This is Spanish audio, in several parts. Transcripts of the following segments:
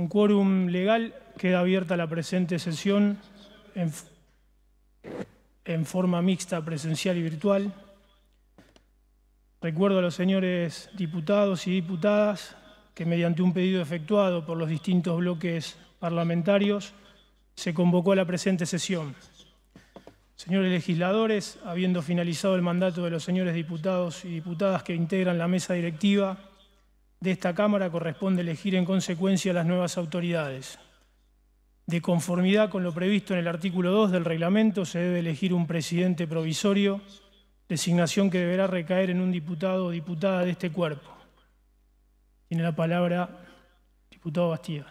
Con quórum legal, queda abierta la presente sesión en forma mixta, presencial y virtual. Recuerdo a los señores diputados y diputadas que mediante un pedido efectuado por los distintos bloques parlamentarios se convocó a la presente sesión. Señores legisladores, habiendo finalizado el mandato de los señores diputados y diputadas que integran la mesa directiva de esta Cámara, corresponde elegir en consecuencia las nuevas autoridades. De conformidad con lo previsto en el artículo 2 del reglamento, se debe elegir un presidente provisorio, designación que deberá recaer en un diputado o diputada de este cuerpo. Tiene la palabra el diputado Bastida.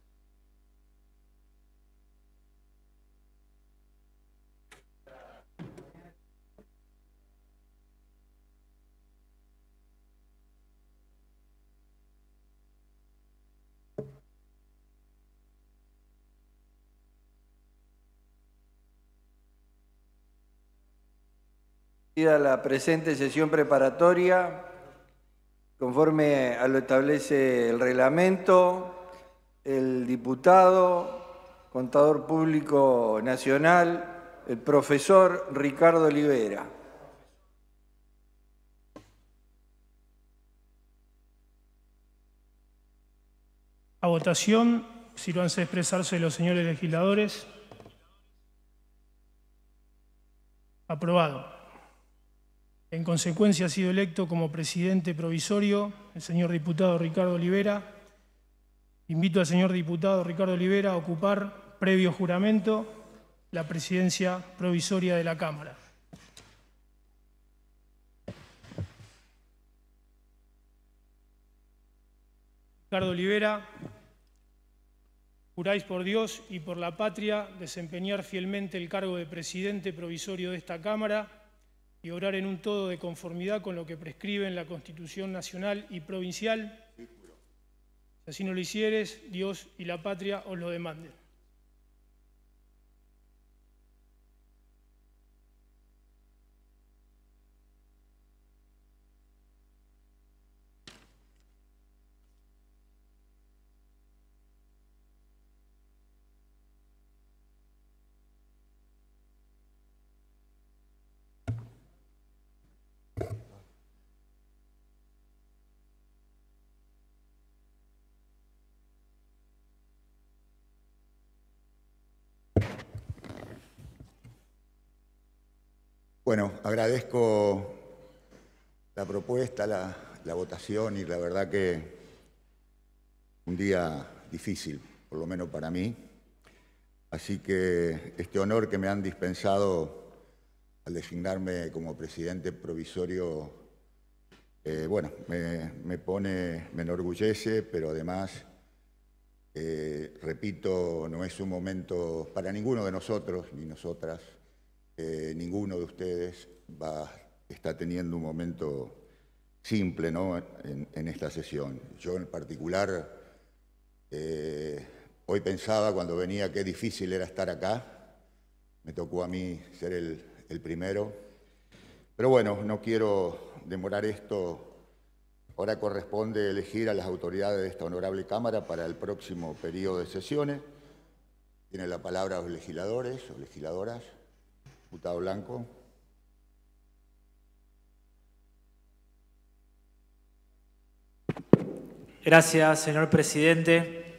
La presente sesión preparatoria, conforme a lo establece el reglamento, el diputado, contador público nacional, el profesor Ricardo Olivera. A votación, sírvanse a expresarse los señores legisladores. Aprobado. En consecuencia, ha sido electo como presidente provisorio el señor diputado Ricardo Olivera. Invito al señor diputado Ricardo Olivera a ocupar, previo juramento, la presidencia provisoria de la Cámara. Ricardo Olivera, juráis por Dios y por la patria desempeñar fielmente el cargo de presidente provisorio de esta Cámara y obrar en un todo de conformidad con lo que prescriben la Constitución Nacional y Provincial. Si así no lo hicieres, Dios y la patria os lo demanden. Bueno, agradezco la propuesta, la votación y la verdad que un día difícil, por lo menos para mí. Así que este honor que me han dispensado al designarme como presidente provisorio, bueno, me enorgullece, pero además, repito, no es un momento para ninguno de nosotros ni nosotras. Ninguno de ustedes está teniendo un momento simple, ¿no?, en esta sesión. Yo en particular, hoy pensaba cuando venía qué difícil era estar acá. Me tocó a mí ser el primero. Pero bueno, no quiero demorar esto. Ahora corresponde elegir a las autoridades de esta honorable Cámara para el próximo periodo de sesiones. Tienen la palabra los legisladores o legisladoras. Diputado Blanco. Gracias, señor presidente.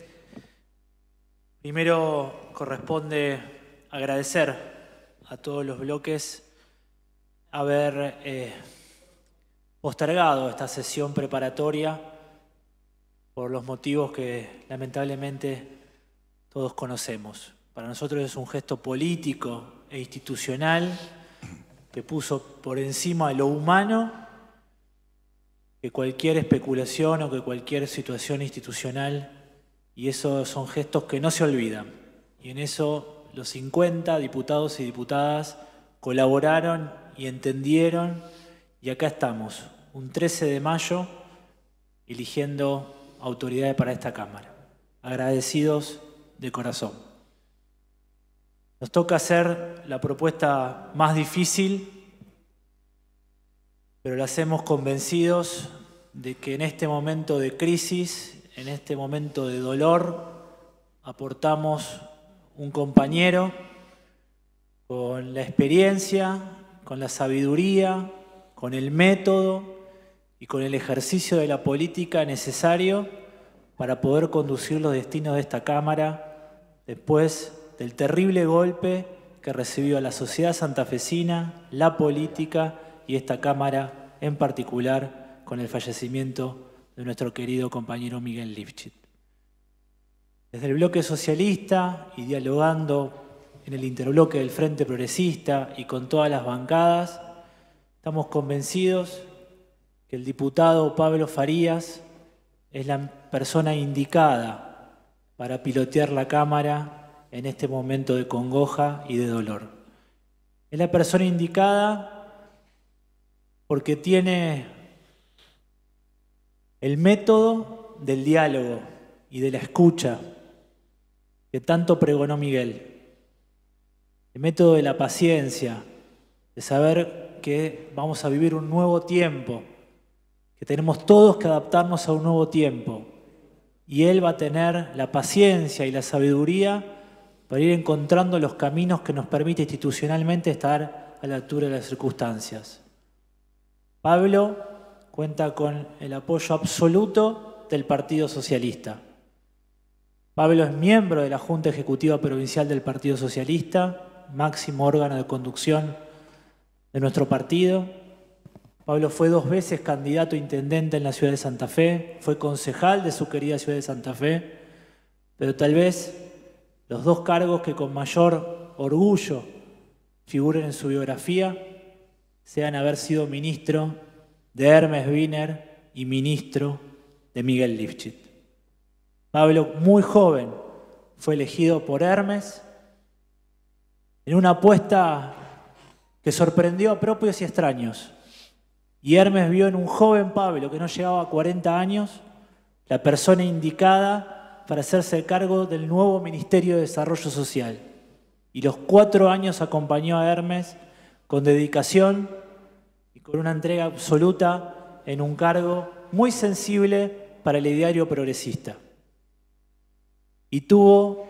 Primero corresponde agradecer a todos los bloques haber postergado esta sesión preparatoria por los motivos que lamentablemente todos conocemos. Para nosotros es un gesto político e institucional que puso por encima de lo humano que cualquier especulación o que cualquier situación institucional, y esos son gestos que no se olvidan. Y en eso los 50 diputados y diputadas colaboraron y entendieron, y acá estamos, un 13 de mayo, eligiendo autoridades para esta Cámara. Agradecidos de corazón. Nos toca hacer la propuesta más difícil, pero la hacemos convencidos de que en este momento de crisis, en este momento de dolor, aportamos un compañero con la experiencia, con la sabiduría, con el método y con el ejercicio de la política necesario para poder conducir los destinos de esta Cámara después del terrible golpe que recibió la sociedad santafesina, la política y esta Cámara en particular con el fallecimiento de nuestro querido compañero Miguel Lifchit. Desde el bloque socialista y dialogando en el interbloque del Frente Progresista y con todas las bancadas, estamos convencidos que el diputado Pablo Farías es la persona indicada para pilotear la Cámara en este momento de congoja y de dolor. Es la persona indicada porque tiene el método del diálogo y de la escucha que tanto pregonó Miguel. El método de la paciencia, de saber que vamos a vivir un nuevo tiempo, que tenemos todos que adaptarnos a un nuevo tiempo. Y él va a tener la paciencia y la sabiduría para ir encontrando los caminos que nos permite institucionalmente estar a la altura de las circunstancias. Pablo cuenta con el apoyo absoluto del Partido Socialista. Pablo es miembro de la Junta Ejecutiva Provincial del Partido Socialista, máximo órgano de conducción de nuestro partido. Pablo fue 2 veces candidato a intendente en la ciudad de Santa Fe, fue concejal de su querida ciudad de Santa Fe, pero tal vez los 2 cargos que con mayor orgullo figuren en su biografía sean haber sido ministro de Hermes Wiener y ministro de Miguel Lifchit. Pablo, muy joven, fue elegido por Hermes en una apuesta que sorprendió a propios y extraños. Y Hermes vio en un joven Pablo que no llegaba a 40 años la persona indicada para hacerse cargo del nuevo Ministerio de Desarrollo Social. Y los 4 años acompañó a Hermes con dedicación y con una entrega absoluta en un cargo muy sensible para el ideario progresista. Y tuvo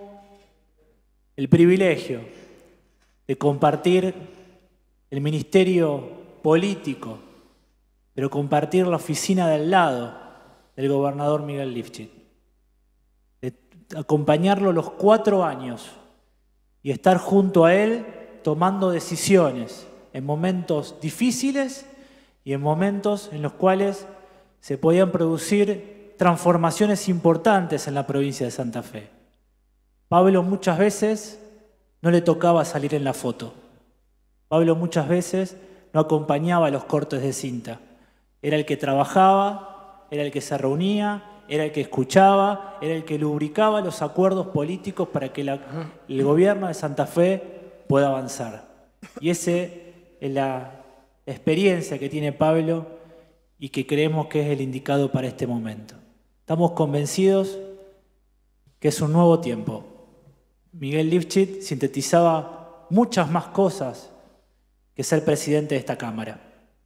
el privilegio de compartir el ministerio político, pero compartir la oficina del lado del gobernador Miguel Lifchit. De acompañarlo los 4 años y estar junto a él tomando decisiones en momentos difíciles y en momentos en los cuales se podían producir transformaciones importantes en la provincia de Santa Fe. Pablo muchas veces no le tocaba salir en la foto. Pablo muchas veces no acompañaba los cortes de cinta. Era el que trabajaba, era el que se reunía, era el que escuchaba, era el que lubricaba los acuerdos políticos para que el gobierno de Santa Fe pueda avanzar. Y esa es la experiencia que tiene Pablo y que creemos que es el indicado para este momento. Estamos convencidos que es un nuevo tiempo. Miguel Lifchit sintetizaba muchas más cosas que ser presidente de esta Cámara.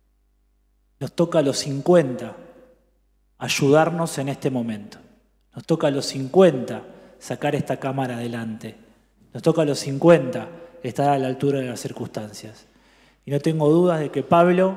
Nos toca a los 50 ayudarnos en este momento. Nos toca a los 50 sacar esta Cámara adelante. Nos toca a los 50 estar a la altura de las circunstancias. Y no tengo dudas de que Pablo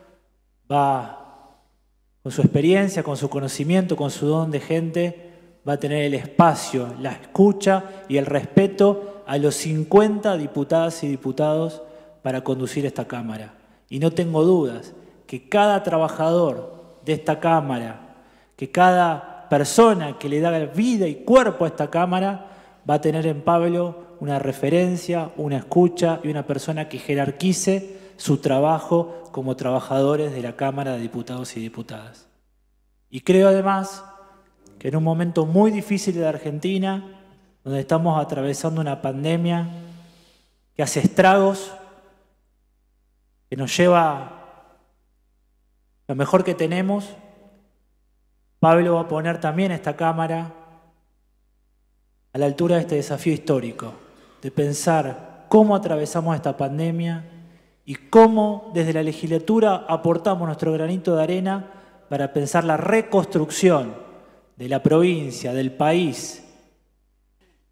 va, con su experiencia, con su conocimiento, con su don de gente, va a tener el espacio, la escucha y el respeto a los 50 diputadas y diputados para conducir esta Cámara. Y no tengo dudas que cada trabajador de esta Cámara, que cada persona que le da vida y cuerpo a esta Cámara, va a tener en Pablo una referencia, una escucha y una persona que jerarquice su trabajo como trabajadores de la Cámara de Diputados y Diputadas. Y creo además que en un momento muy difícil de Argentina, donde estamos atravesando una pandemia que hace estragos, que nos lleva lo mejor que tenemos, Pablo va a poner también esta Cámara a la altura de este desafío histórico, de pensar cómo atravesamos esta pandemia y cómo desde la legislatura aportamos nuestro granito de arena para pensar la reconstrucción de la provincia, del país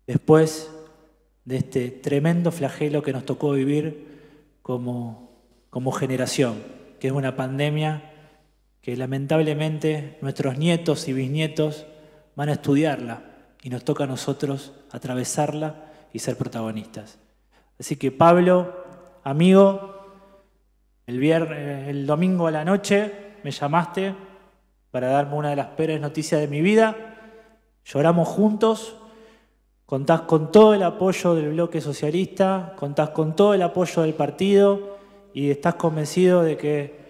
después de este tremendo flagelo que nos tocó vivir como generación, que es una pandemia que lamentablemente nuestros nietos y bisnietos van a estudiarla y nos toca a nosotros atravesarla y ser protagonistas. Así que Pablo, amigo, el domingo a la noche me llamaste para darme una de las peores noticias de mi vida. Lloramos juntos. Contás con todo el apoyo del bloque socialista, contás con todo el apoyo del partido y estate convencido de que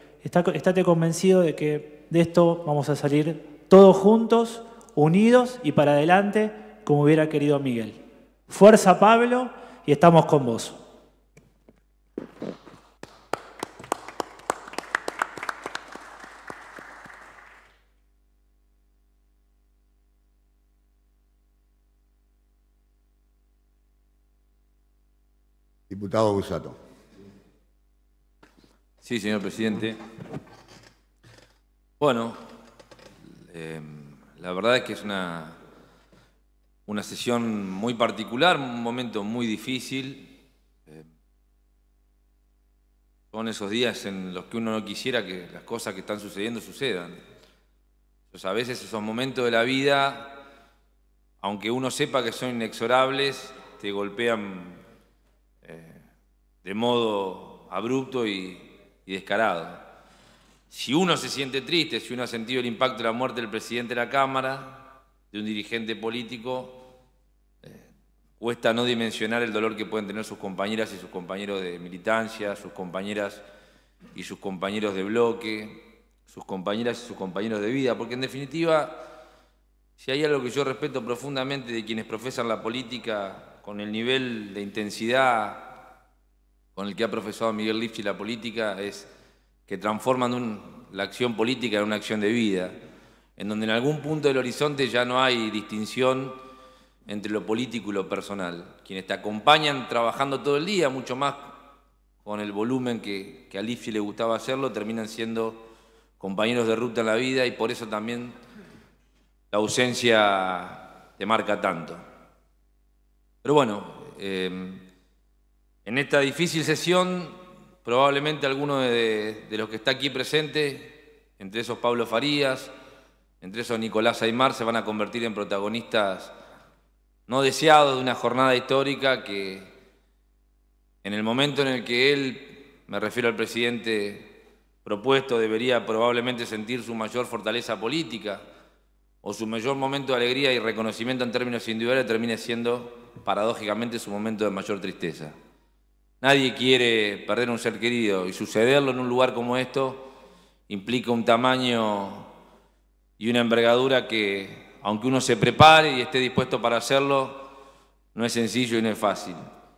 de esto vamos a salir todos juntos, unidos y para adelante, como hubiera querido Miguel. Fuerza, Pablo, y estamos con vos. Diputado Busato. Sí, señor presidente. Bueno, la verdad es que es una sesión muy particular, un momento muy difícil. Son esos días en los que uno no quisiera que las cosas que están sucediendo sucedan. Entonces, a veces esos momentos de la vida, aunque uno sepa que son inexorables, te golpean de modo abrupto y descarado. Si uno se siente triste, si uno ha sentido el impacto de la muerte del presidente de la Cámara, de un dirigente político, cuesta no dimensionar el dolor que pueden tener sus compañeras y sus compañeros de militancia, sus compañeras y sus compañeros de bloque, sus compañeras y sus compañeros de vida, porque en definitiva, si hay algo que yo respeto profundamente de quienes profesan la política con el nivel de intensidad con el que ha profesado Miguel Lifchit la política, es que transforman la acción política en una acción de vida, en donde en algún punto del horizonte ya no hay distinción entre lo político y lo personal. Quienes te acompañan trabajando todo el día, mucho más con el volumen que a Lifchit le gustaba hacerlo, terminan siendo compañeros de ruta en la vida y por eso también la ausencia te marca tanto. Pero bueno, en esta difícil sesión, probablemente alguno de los que está aquí presente, entre esos Pablo Farías, entre esos Nicolás Aymar, se van a convertir en protagonistas no deseados de una jornada histórica que en el momento en el que él, me refiero al presidente propuesto, debería probablemente sentir su mayor fortaleza política o su mayor momento de alegría y reconocimiento en términos individuales, termine siendo paradójicamente su momento de mayor tristeza. Nadie quiere perder un ser querido y sucederlo en un lugar como esto implica un tamaño y una envergadura que, aunque uno se prepare y esté dispuesto para hacerlo, no es sencillo y no es fácil.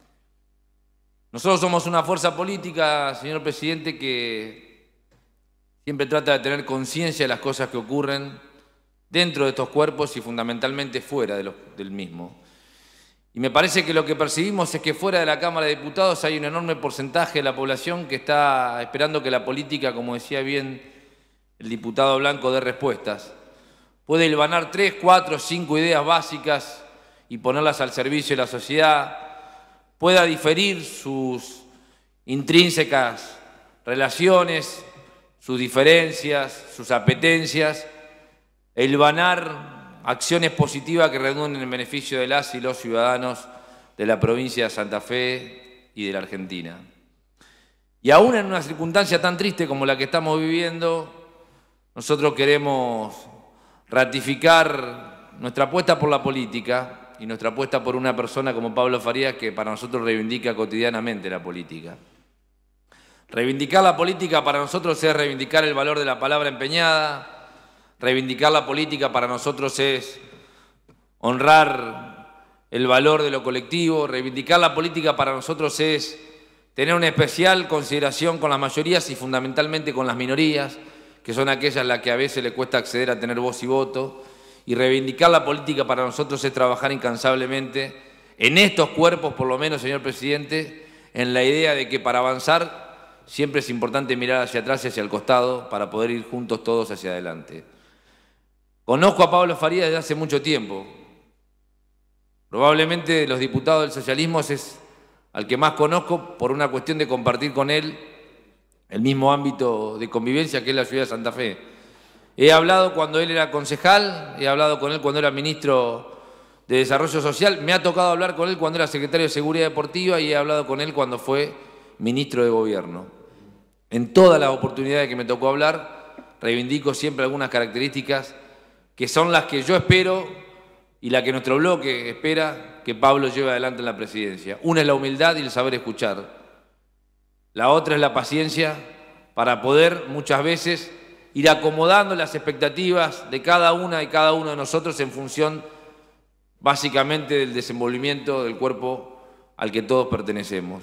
Nosotros somos una fuerza política, señor presidente, que siempre trata de tener conciencia de las cosas que ocurren dentro de estos cuerpos y fundamentalmente fuera del mismo. Y me parece que lo que percibimos es que fuera de la Cámara de Diputados hay un enorme porcentaje de la población que está esperando que la política, como decía bien el diputado Blanco, dé respuestas. Puede hilvanar 3, 4, 5 ideas básicas y ponerlas al servicio de la sociedad. Pueda diferir sus intrínsecas relaciones, sus diferencias, sus apetencias, e hilvanar acciones positivas que redunden en beneficio de las y los ciudadanos de la provincia de Santa Fe y de la Argentina. Y aún en una circunstancia tan triste como la que estamos viviendo, nosotros queremos ratificar nuestra apuesta por la política y nuestra apuesta por una persona como Pablo Farías, que para nosotros reivindica cotidianamente la política. Reivindicar la política para nosotros es reivindicar el valor de la palabra empeñada. Reivindicar la política para nosotros es honrar el valor de lo colectivo. Reivindicar la política para nosotros es tener una especial consideración con las mayorías y fundamentalmente con las minorías, que son aquellas a las que a veces le cuesta acceder a tener voz y voto. Y reivindicar la política para nosotros es trabajar incansablemente en estos cuerpos, por lo menos, señor presidente, en la idea de que para avanzar siempre es importante mirar hacia atrás y hacia el costado para poder ir juntos todos hacia adelante. Conozco a Pablo Farías desde hace mucho tiempo. Probablemente de los diputados del socialismo es al que más conozco por una cuestión de compartir con él el mismo ámbito de convivencia que es la ciudad de Santa Fe. He hablado cuando él era concejal, he hablado con él cuando era ministro de Desarrollo Social, me ha tocado hablar con él cuando era secretario de Seguridad Deportiva y he hablado con él cuando fue ministro de Gobierno. En todas las oportunidades que me tocó hablar, reivindico siempre algunas características que son las que yo espero y la que nuestro bloque espera que Pablo lleve adelante en la presidencia. Una es la humildad y el saber escuchar. La otra es la paciencia para poder muchas veces ir acomodando las expectativas de cada una y cada uno de nosotros en función básicamente del desenvolvimiento del cuerpo al que todos pertenecemos.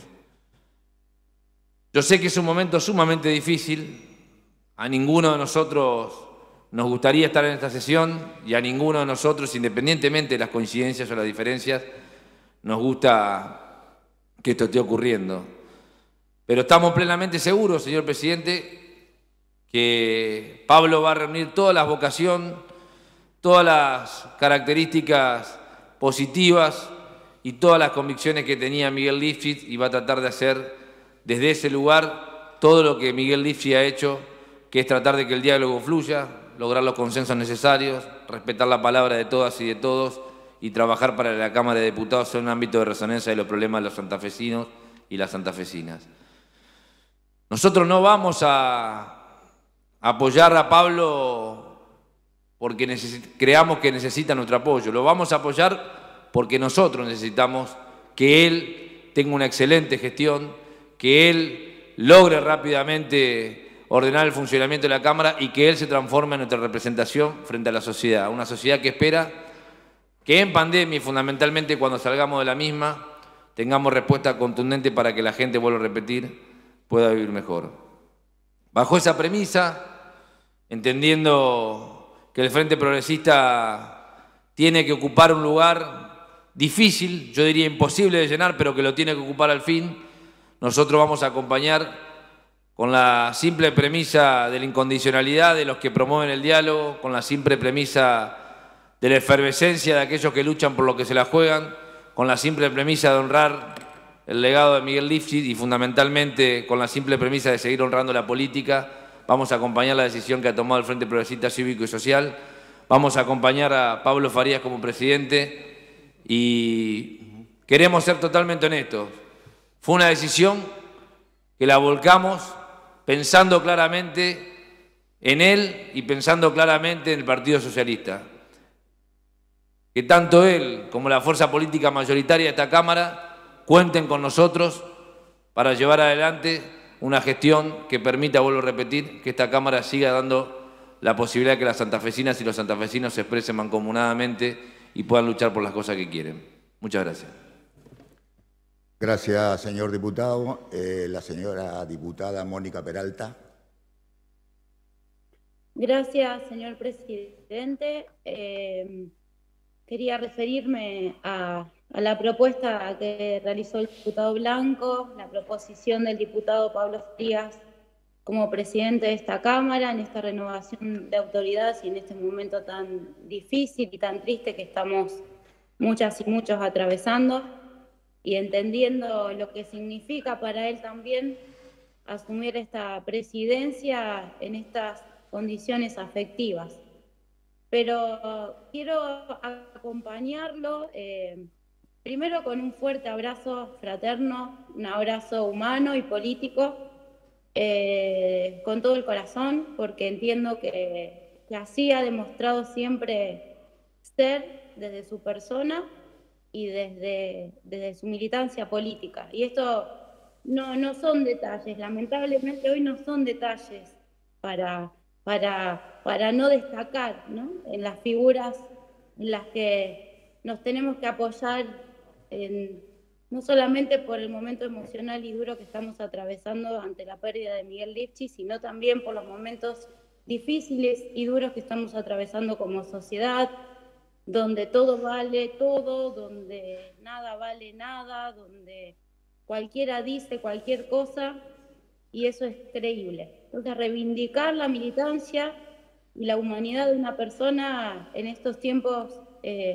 Yo sé que es un momento sumamente difícil, a ninguno de nosotros nos gustaría estar en esta sesión y a ninguno de nosotros, independientemente de las coincidencias o las diferencias, nos gusta que esto esté ocurriendo. Pero estamos plenamente seguros, señor presidente, que Pablo va a reunir todas las vocaciones, todas las características positivas y todas las convicciones que tenía Miguel Lifchit y va a tratar de hacer desde ese lugar todo lo que Miguel Lifchit ha hecho, que es tratar de que el diálogo fluya, lograr los consensos necesarios, respetar la palabra de todas y de todos y trabajar para que la Cámara de Diputados en un ámbito de resonancia de los problemas de los santafesinos y las santafesinas. Nosotros no vamos a apoyar a Pablo porque creamos que necesita nuestro apoyo, lo vamos a apoyar porque nosotros necesitamos que él tenga una excelente gestión, que él logre rápidamente ordenar el funcionamiento de la Cámara y que él se transforme en nuestra representación frente a la sociedad, una sociedad que espera que en pandemia y fundamentalmente cuando salgamos de la misma tengamos respuesta contundente para que la gente, vuelvo a repetir, pueda vivir mejor. Bajo esa premisa, entendiendo que el Frente Progresista tiene que ocupar un lugar difícil, yo diría imposible de llenar, pero que lo tiene que ocupar al fin, nosotros vamos a acompañar con la simple premisa de la incondicionalidad de los que promueven el diálogo, con la simple premisa de la efervescencia de aquellos que luchan por lo que se la juegan, con la simple premisa de honrar el legado de Miguel Lifchit y fundamentalmente con la simple premisa de seguir honrando la política, vamos a acompañar la decisión que ha tomado el Frente Progresista Cívico y Social, vamos a acompañar a Pablo Farías como presidente y queremos ser totalmente honestos. Fue una decisión que la volcamos pensando claramente en él y pensando claramente en el Partido Socialista. Que tanto él como la fuerza política mayoritaria de esta Cámara cuenten con nosotros para llevar adelante una gestión que permita, vuelvo a repetir, que esta Cámara siga dando la posibilidad de que las santafesinas y los santafesinos se expresen mancomunadamente y puedan luchar por las cosas que quieren. Muchas gracias. Gracias, señor diputado. La señora diputada Mónica Peralta. Gracias, señor presidente. Quería referirme a la propuesta que realizó el diputado Blanco, la proposición del diputado Pablo Farías como presidente de esta Cámara, en esta renovación de autoridades y en este momento tan difícil y tan triste que estamos muchas y muchos atravesando, y entendiendo lo que significa para él también asumir esta presidencia en estas condiciones afectivas. Pero quiero acompañarlo primero con un fuerte abrazo fraterno, un abrazo humano y político, con todo el corazón, porque entiendo que así ha demostrado siempre ser desde su persona y desde su militancia política. Y esto no son detalles, lamentablemente hoy no son detalles para no destacar, ¿no?, en las figuras en las que nos tenemos que apoyar, no solamente por el momento emocional y duro que estamos atravesando ante la pérdida de Miguel Lifchit, sino también por los momentos difíciles y duros que estamos atravesando como sociedad, donde todo vale todo, donde nada vale nada, donde cualquiera dice cualquier cosa, y eso es creíble. Entonces, reivindicar la militancia y la humanidad de una persona en estos tiempos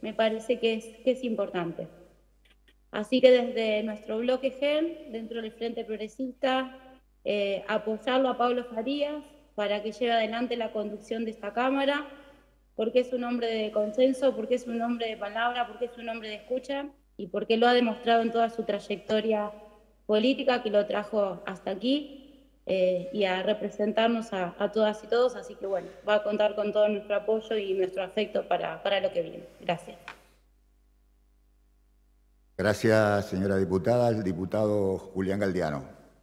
me parece que es importante. Así que desde nuestro bloque GEN, dentro del Frente Progresista, apoyarlo a Pablo Farías para que lleve adelante la conducción de esta Cámara, porque es un hombre de consenso, porque es un hombre de palabra, porque es un hombre de escucha y porque lo ha demostrado en toda su trayectoria política que lo trajo hasta aquí y a representarnos a todas y todos. Así que bueno, va a contar con todo nuestro apoyo y nuestro afecto para lo que viene. Gracias. Gracias, señora diputada. El diputado Julián Galdiano.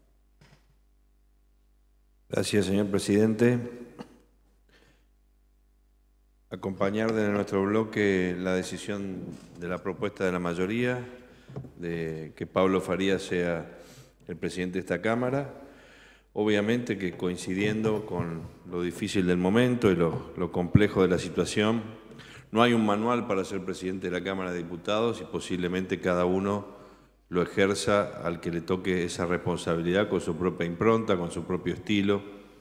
Gracias, señor presidente. Acompañar desde nuestro bloque la decisión de la propuesta de la mayoría de que Pablo Farías sea el presidente de esta Cámara. Obviamente que coincidiendo con lo difícil del momento y lo complejo de la situación, no hay un manual para ser presidente de la Cámara de Diputados y posiblemente cada uno lo ejerza al que le toque esa responsabilidad con su propia impronta, con su propio estilo.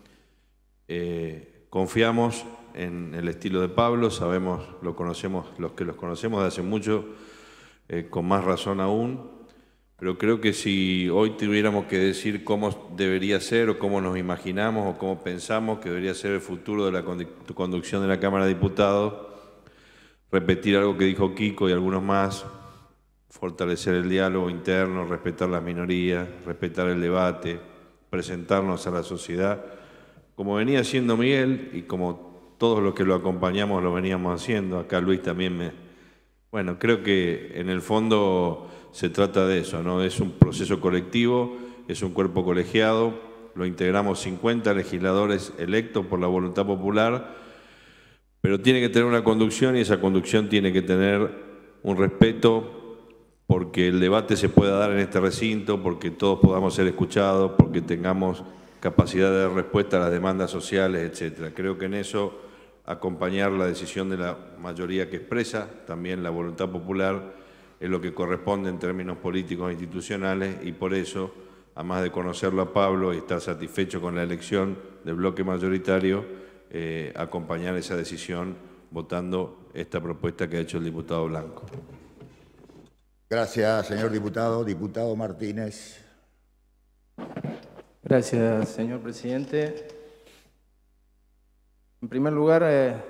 Confiamos en el estilo de Pablo, sabemos, lo conocemos, los que los conocemos de hace mucho, con más razón aún, pero creo que si hoy tuviéramos que decir cómo debería ser o cómo nos imaginamos o cómo pensamos que debería ser el futuro de la conducción de la Cámara de Diputados, repetir algo que dijo Kiko y algunos más, fortalecer el diálogo interno, respetar las minorías, respetar el debate, presentarnos a la sociedad, como venía haciendo Miguel y como todos los que lo acompañamos lo veníamos haciendo. Acá Luis también Bueno, creo que en el fondo se trata de eso, ¿no? Es un proceso colectivo, es un cuerpo colegiado, lo integramos 50 legisladores electos por la voluntad popular, pero tiene que tener una conducción y esa conducción tiene que tener un respeto porque el debate se pueda dar en este recinto, porque todos podamos ser escuchados, porque tengamos capacidad de dar respuesta a las demandas sociales, etc. Creo que en eso acompañar la decisión de la mayoría que expresa también la voluntad popular es lo que corresponde en términos políticos e institucionales y por eso, además de conocerlo a Pablo y estar satisfecho con la elección del bloque mayoritario, acompañar esa decisión votando esta propuesta que ha hecho el diputado Blanco. Gracias, señor diputado. Diputado Martínez. Gracias, señor presidente. En primer lugar,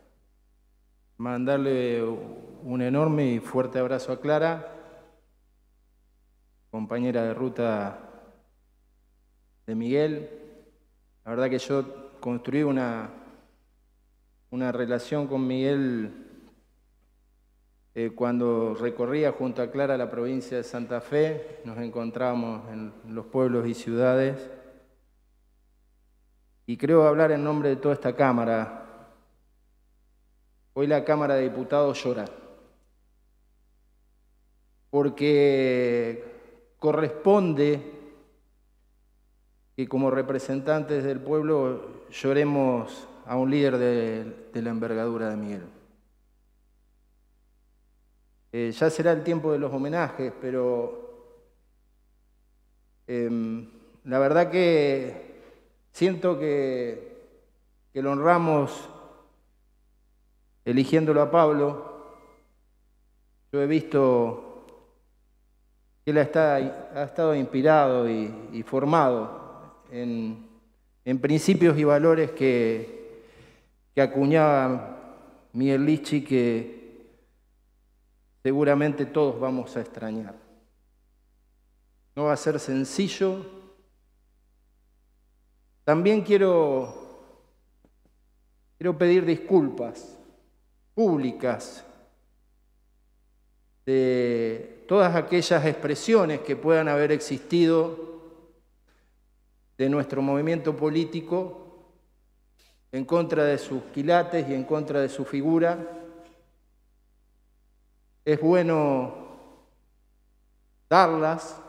mandarle un enorme y fuerte abrazo a Clara, compañera de ruta de Miguel. La verdad que yo construí una relación con Miguel cuando recorría junto a Clara la provincia de Santa Fe. Nos encontramos en los pueblos y ciudades. Y creo hablar en nombre de toda esta Cámara. Hoy la Cámara de Diputados llora, porque corresponde que como representantes del pueblo lloremos a un líder de la envergadura de Miguel. Ya será el tiempo de los homenajes, pero la verdad que siento que lo honramos eligiéndolo a Pablo. Yo he visto que él ha estado inspirado y formado en principios y valores que acuñaba Miguel Lichi, que seguramente todos vamos a extrañar. No va a ser sencillo. También quiero pedir disculpas públicas de todas aquellas expresiones que puedan haber existido de nuestro movimiento político en contra de sus quilates y en contra de su figura. Es bueno darlas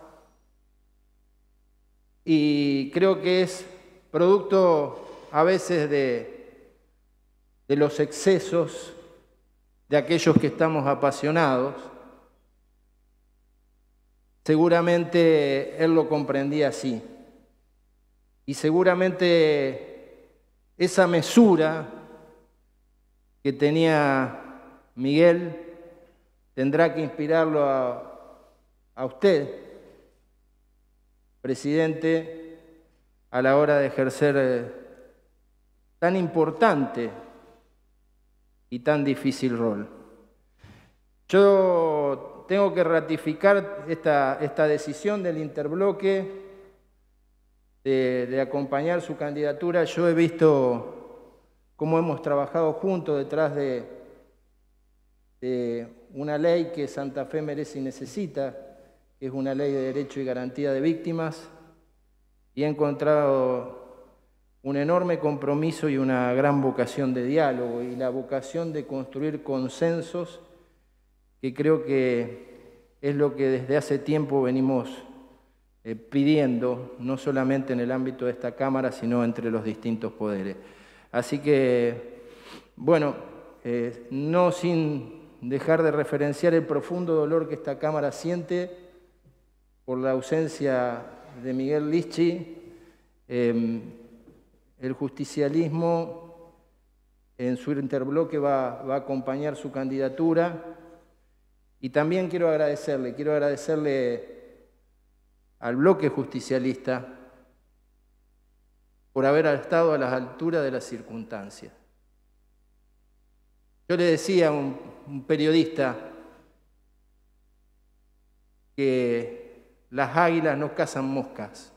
y creo que es producto a veces de los excesos de aquellos que estamos apasionados. Seguramente él lo comprendía así. Y seguramente esa mesura que tenía Miguel tendrá que inspirarlo a usted, presidente, a la hora de ejercer tan importante y tan difícil rol. Yo tengo que ratificar esta decisión del interbloque de acompañar su candidatura. Yo he visto cómo hemos trabajado juntos detrás de una ley que Santa Fe merece y necesita, que es una ley de derecho y garantía de víctimas, y he encontrado un enorme compromiso y una gran vocación de diálogo y la vocación de construir consensos, que creo que es lo que desde hace tiempo venimos pidiendo, no solamente en el ámbito de esta Cámara, sino entre los distintos poderes. Así que, bueno, no sin dejar de referenciar el profundo dolor que esta Cámara siente por la ausencia de Miguel Lischy, el justicialismo en su interbloque va a acompañar su candidatura. Y también quiero agradecerle al bloque justicialista por haber estado a la altura de las circunstancias. Yo le decía a un periodista que las águilas no cazan moscas.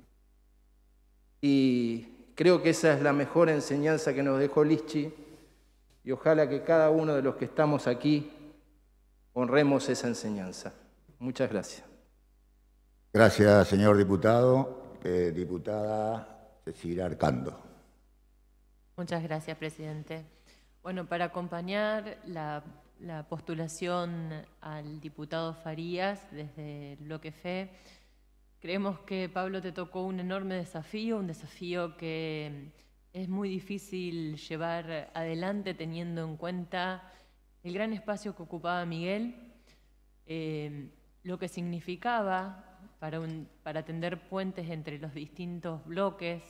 Y creo que esa es la mejor enseñanza que nos dejó Lischy, y ojalá que cada uno de los que estamos aquí honremos esa enseñanza. Muchas gracias. Gracias, señor diputado. Diputada Cecilia Arcando. Muchas gracias, presidente. Bueno, para acompañar la postulación al diputado Farías desde el bloque FE, creemos que, Pablo, te tocó un enorme desafío, un desafío que es muy difícil llevar adelante teniendo en cuenta el gran espacio que ocupaba Miguel, lo que significaba para tender puentes entre los distintos bloques,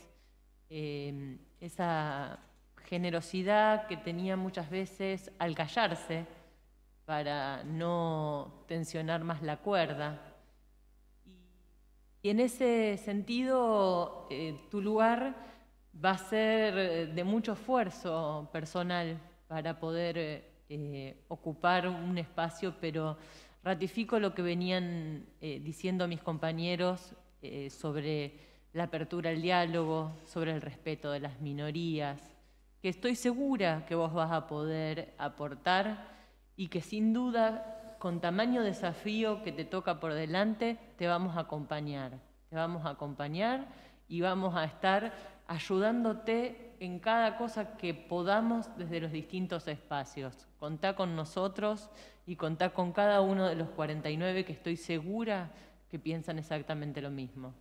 esa generosidad que tenía muchas veces al callarse para no tensionar más la cuerda. Y en ese sentido, tu lugar va a ser de mucho esfuerzo personal para poder ocupar un espacio, pero ratifico lo que venían diciendo mis compañeros sobre la apertura al diálogo, sobre el respeto de las minorías, que estoy segura que vos vas a poder aportar y que sin duda, con tamaño desafío que te toca por delante, te vamos a acompañar. Te vamos a acompañar y vamos a estar ayudándote en cada cosa que podamos desde los distintos espacios. Contá con nosotros y contá con cada uno de los 49 que estoy segura que piensan exactamente lo mismo.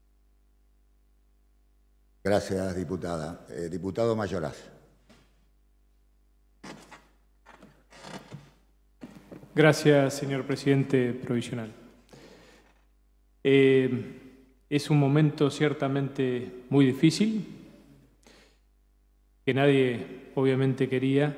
Gracias, diputada. Diputado Mayoraz. Gracias, señor presidente provisional. Es un momento ciertamente muy difícil, que nadie obviamente quería,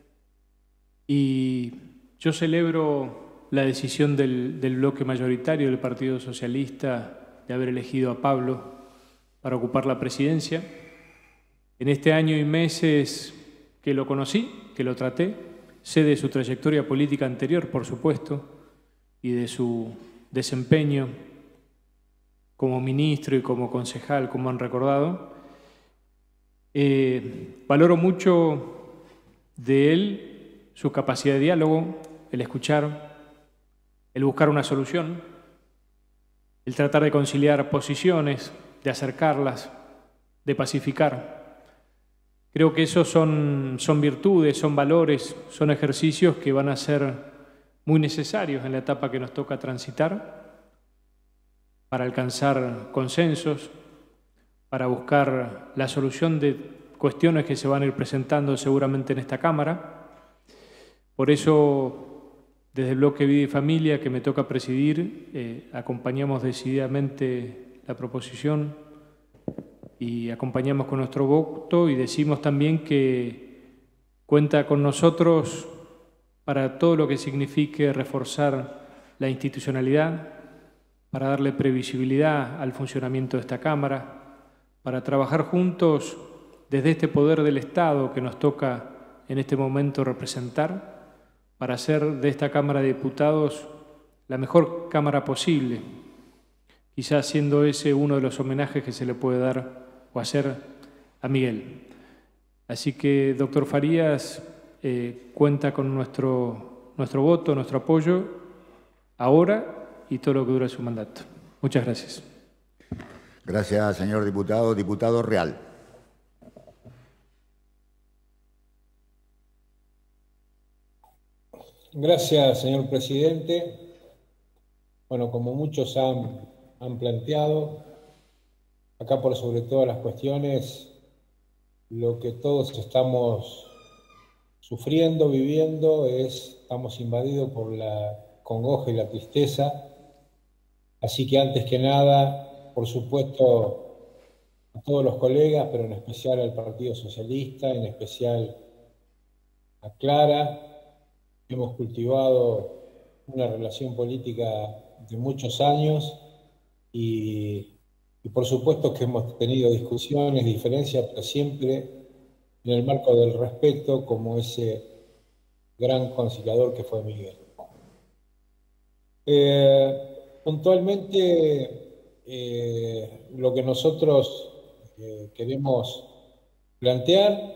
y yo celebro la decisión del bloque mayoritario del Partido Socialista de haber elegido a Pablo para ocupar la presidencia. En este año y meses que lo conocí, que lo traté, sé de su trayectoria política anterior, por supuesto, y de su desempeño como ministro y como concejal, como han recordado. Valoro mucho de él su capacidad de diálogo, el escuchar, el buscar una solución, el tratar de conciliar posiciones, de acercarlas, de pacificar. Creo que esos son virtudes, son valores, son ejercicios que van a ser muy necesarios en la etapa que nos toca transitar para alcanzar consensos, para buscar la solución de cuestiones que se van a ir presentando seguramente en esta Cámara. Por eso, desde el bloque Vida y Familia, que me toca presidir, acompañamos decididamente la proposición y acompañamos con nuestro voto, y decimos también que cuenta con nosotros para todo lo que signifique reforzar la institucionalidad, para darle previsibilidad al funcionamiento de esta Cámara, para trabajar juntos desde este poder del Estado que nos toca en este momento representar, para hacer de esta Cámara de Diputados la mejor Cámara posible, quizás siendo ese uno de los homenajes que se le puede dar o hacer a Miguel. Así que, doctor Farías, cuenta con nuestro voto, nuestro apoyo, ahora y todo lo que dura su mandato. Muchas gracias. Gracias, señor diputado. Diputado Real. Gracias, señor presidente. Bueno, como muchos han planteado, acá por sobre todas las cuestiones, lo que todos estamos sufriendo, viviendo, estamos invadidos por la congoja y la tristeza. Así que antes que nada, por supuesto, a todos los colegas, pero en especial al Partido Socialista, en especial a Clara, hemos cultivado una relación política de muchos años y por supuesto que hemos tenido discusiones, diferencias, pero siempre en el marco del respeto, como ese gran conciliador que fue Miguel. Puntualmente, lo que nosotros queremos plantear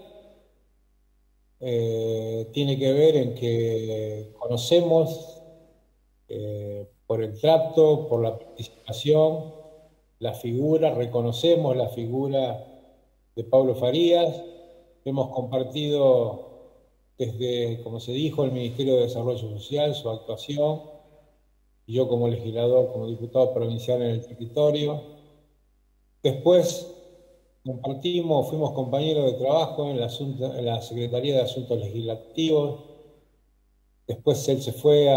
tiene que ver en que conocemos por el trato, por la participación, la figura, reconocemos la figura de Pablo Farías. Hemos compartido desde, como se dijo, el Ministerio de Desarrollo Social, su actuación, y yo como legislador, como diputado provincial en el territorio. Después compartimos, fuimos compañeros de trabajo en la Secretaría de Asuntos Legislativos. Después él se fue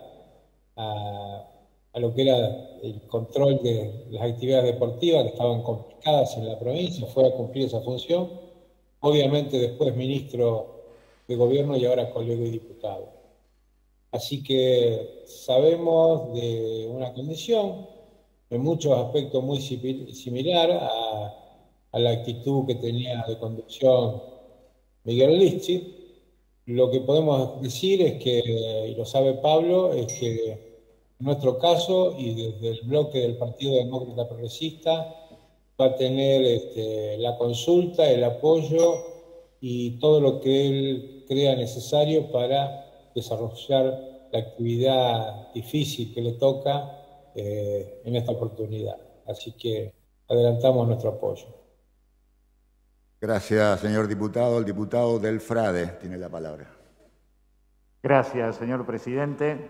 a lo que era el control de las actividades deportivas que estaban complicadas en la provincia, fue a cumplir esa función. Obviamente después ministro de Gobierno y ahora colega y diputado. Así que sabemos de una condición en muchos aspectos muy similar a la actitud que tenía de conducción Miguel Litzig. Lo que podemos decir es que, y lo sabe Pablo, es que en nuestro caso y desde el bloque del Partido Demócrata Progresista va a tener la consulta, el apoyo y todo lo que él crea necesario para desarrollar la actividad difícil que le toca en esta oportunidad. Así que adelantamos nuestro apoyo. Gracias, señor diputado. El diputado Del Frade tiene la palabra. Gracias, señor presidente.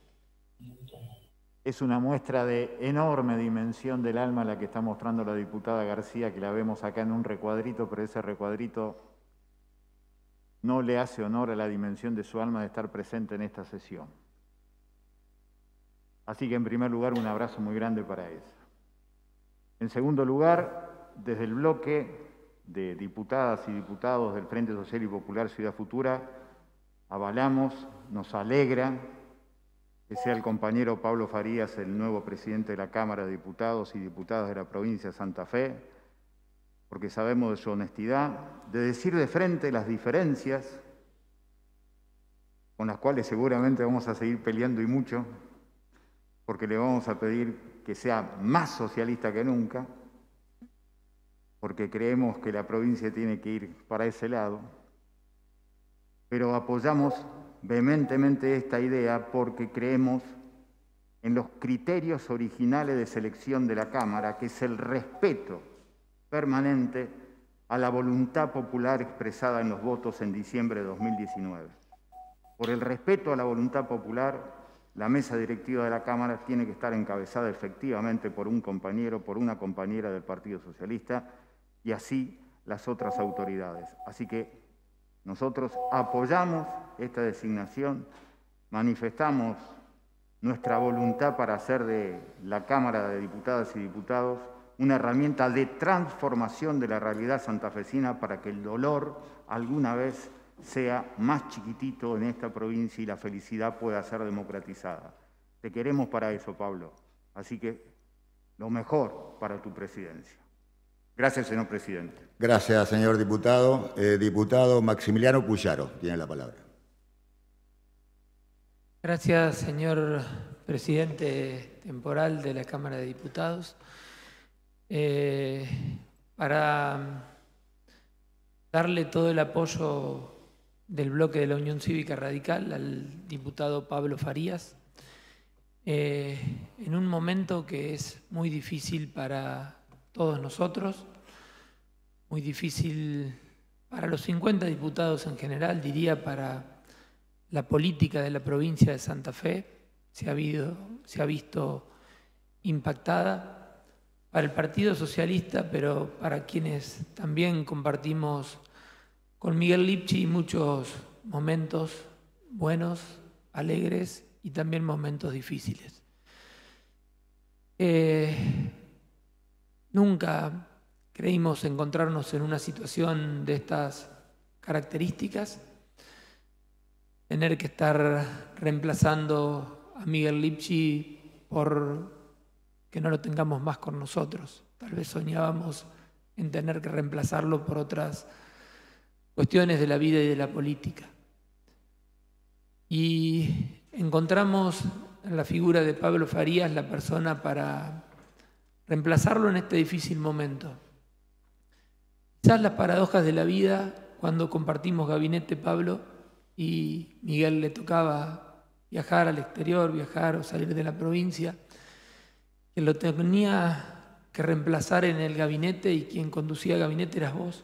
Es una muestra de enorme dimensión del alma la que está mostrando la diputada García, que la vemos acá en un recuadrito, pero ese recuadrito no le hace honor a la dimensión de su alma de estar presente en esta sesión. Así que, en primer lugar, un abrazo muy grande para ella. En segundo lugar, desde el bloque de diputadas y diputados del Frente Social y Popular Ciudad Futura, avalamos, nos alegra que sea el compañero Pablo Farías el nuevo presidente de la Cámara de Diputados y Diputadas de la provincia de Santa Fe, porque sabemos de su honestidad, de decir de frente las diferencias con las cuales seguramente vamos a seguir peleando y mucho, porque le vamos a pedir que sea más socialista que nunca, porque creemos que la provincia tiene que ir para ese lado, pero apoyamos vehementemente esta idea porque creemos en los criterios originales de selección de la Cámara, que es el respeto permanente a la voluntad popular expresada en los votos en diciembre de 2019. Por el respeto a la voluntad popular, la mesa directiva de la Cámara tiene que estar encabezada efectivamente por un compañero, por una compañera del Partido Socialista y así las otras autoridades. Así que nosotros apoyamos esta designación, manifestamos nuestra voluntad para hacer de la Cámara de Diputadas y Diputados una herramienta de transformación de la realidad santafesina para que el dolor alguna vez sea más chiquitito en esta provincia y la felicidad pueda ser democratizada. Te queremos para eso, Pablo. Así que lo mejor para tu presidencia. Gracias, señor presidente. Gracias, señor diputado. Diputado Maximiliano Puyaro tiene la palabra. Gracias, señor presidente temporal de la Cámara de Diputados. Para darle todo el apoyo del bloque de la Unión Cívica Radical al diputado Pablo Farías, en un momento que es muy difícil para todos nosotros, muy difícil para los 50 diputados en general, diría para la política de la provincia de Santa Fe, se ha visto impactada, para el Partido Socialista, pero para quienes también compartimos con Miguel Lipchi muchos momentos buenos, alegres y también momentos difíciles. Nunca creímos encontrarnos en una situación de estas características, tener que estar reemplazando a Miguel Lipchi por que no lo tengamos más con nosotros. Tal vez soñábamos en tener que reemplazarlo por otras cuestiones de la vida y de la política. Y encontramos en la figura de Pablo Farías la persona para reemplazarlo en este difícil momento. Quizás las paradojas de la vida, cuando compartimos gabinete, Pablo, y Miguel le tocaba viajar al exterior, viajar o salir de la provincia, que lo tenía que reemplazar en el gabinete y quien conducía el gabinete eras vos.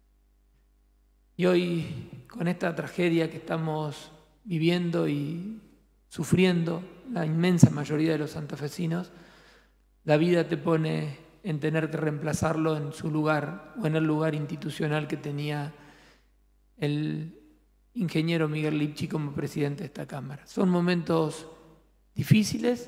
Y hoy, con esta tragedia que estamos viviendo y sufriendo la inmensa mayoría de los santafesinos, la vida te pone en tener que reemplazarlo en su lugar o en el lugar institucional que tenía el ingeniero Miguel Lipchi como presidente de esta Cámara. Son momentos difíciles,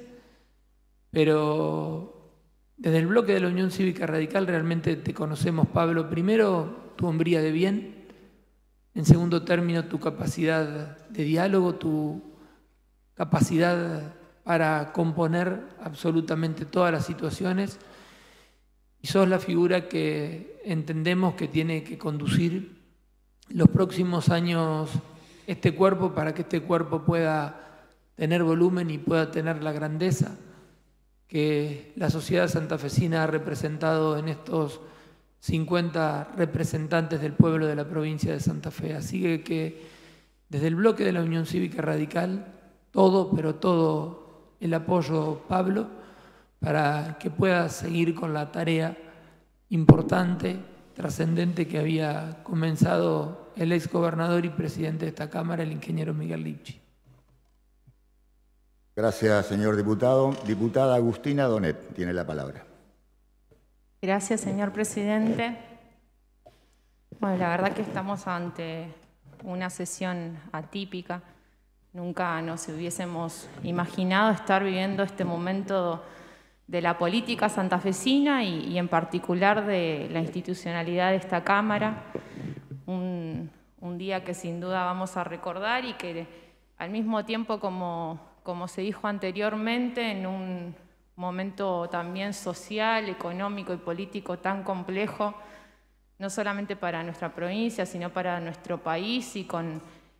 pero desde el bloque de la Unión Cívica Radical realmente te conocemos, Pablo. Primero, tu hombría de bien. En segundo término, tu capacidad de diálogo, tu capacidad para componer absolutamente todas las situaciones. Y sos la figura que entendemos que tiene que conducir los próximos años este cuerpo para que este cuerpo pueda tener volumen y pueda tener la grandeza que la sociedad santafesina ha representado en estos 50 representantes del pueblo de la provincia de Santa Fe. Así que desde el bloque de la Unión Cívica Radical, todo, pero todo el apoyo, Pablo, para que pueda seguir con la tarea importante, trascendente que había comenzado el exgobernador y presidente de esta Cámara, el ingeniero Miguel Lipchi. Gracias, señor diputado. Diputada Agustina Donet tiene la palabra. Gracias, señor presidente. Bueno, la verdad que estamos ante una sesión atípica. Nunca nos hubiésemos imaginado estar viviendo este momento de la política santafesina y en particular de la institucionalidad de esta Cámara. Un día que sin duda vamos a recordar y que al mismo tiempo, como se dijo anteriormente, en un momento también social, económico y político tan complejo, no solamente para nuestra provincia, sino para nuestro país y con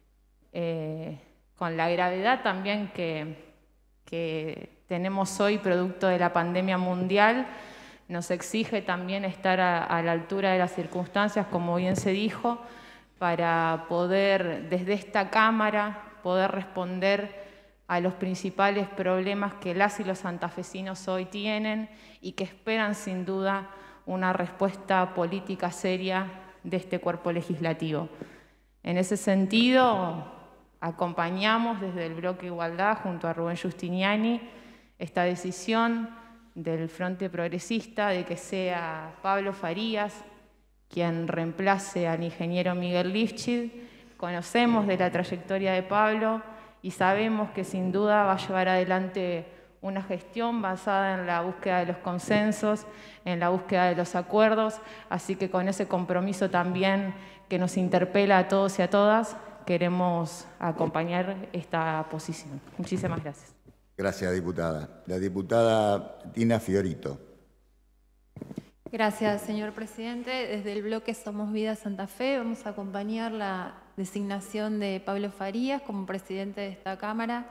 la gravedad también que tenemos hoy producto de la pandemia mundial, nos exige también estar a la altura de las circunstancias, como bien se dijo, para poder, desde esta Cámara, poder responder a los principales problemas que las y los santafesinos hoy tienen y que esperan sin duda una respuesta política seria de este cuerpo legislativo. En ese sentido, acompañamos desde el Bloque Igualdad junto a Rubén Giustiniani esta decisión del Frente Progresista de que sea Pablo Farías quien reemplace al ingeniero Miguel Lipchi. Conocemos de la trayectoria de Pablo y sabemos que sin duda va a llevar adelante una gestión basada en la búsqueda de los consensos, en la búsqueda de los acuerdos, así que con ese compromiso también que nos interpela a todos y a todas, queremos acompañar esta posición. Muchísimas gracias. Gracias, diputada. La diputada Tina Fiorito. Gracias, señor presidente. Desde el bloque Somos Vida Santa Fe vamos a acompañar la designación de Pablo Farías como presidente de esta Cámara,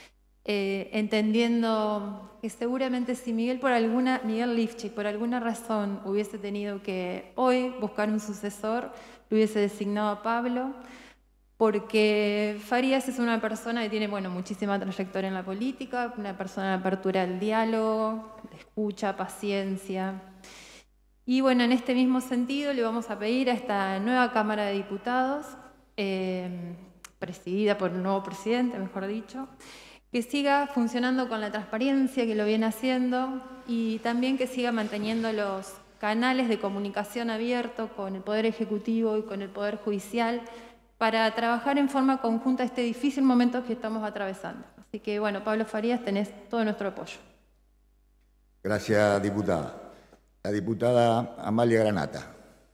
entendiendo que seguramente si Miguel Lifchik por alguna razón hubiese tenido que hoy buscar un sucesor, lo hubiese designado a Pablo, porque Farías es una persona que tiene muchísima trayectoria en la política, una persona de apertura al diálogo, de escucha, paciencia. Y bueno, en este mismo sentido le vamos a pedir a esta nueva Cámara de Diputados, presidida por el nuevo presidente, mejor dicho, que siga funcionando con la transparencia que lo viene haciendo y también que siga manteniendo los canales de comunicación abiertos con el Poder Ejecutivo y con el Poder Judicial para trabajar en forma conjunta este difícil momento que estamos atravesando. Así que bueno, Pablo Farías, tenés todo nuestro apoyo. Gracias, diputada. La diputada Amalia Granata.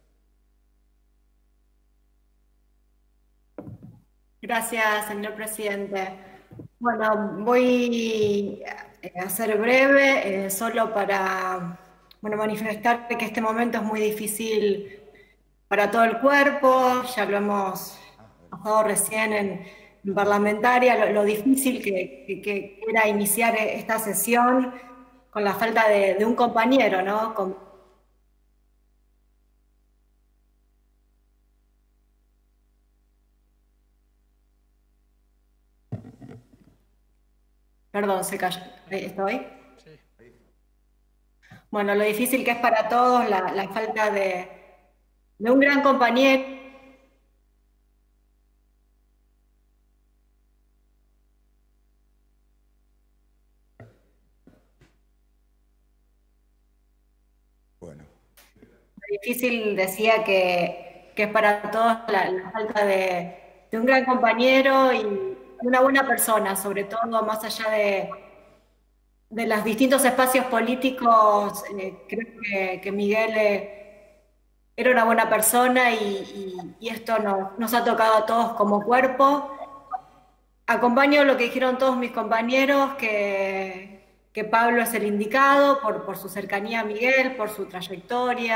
Gracias, señor presidente. Bueno, voy a ser breve, solo para manifestar que este momento es muy difícil para todo el cuerpo, ya lo hemos pasado recién en parlamentaria, lo difícil que era iniciar esta sesión con la falta de un compañero, ¿no? Perdón, se cayó. ¿Estoy? Sí. Bueno, lo difícil que es para todos la falta de un gran compañero. Bueno. Lo difícil decía que es para todos la falta de un gran compañero y una buena persona, sobre todo más allá de los distintos espacios políticos. Creo que Miguel era una buena persona y esto nos ha tocado a todos como cuerpo. Acompaño lo que dijeron todos mis compañeros, que Pablo es el indicado por su cercanía a Miguel, por su trayectoria,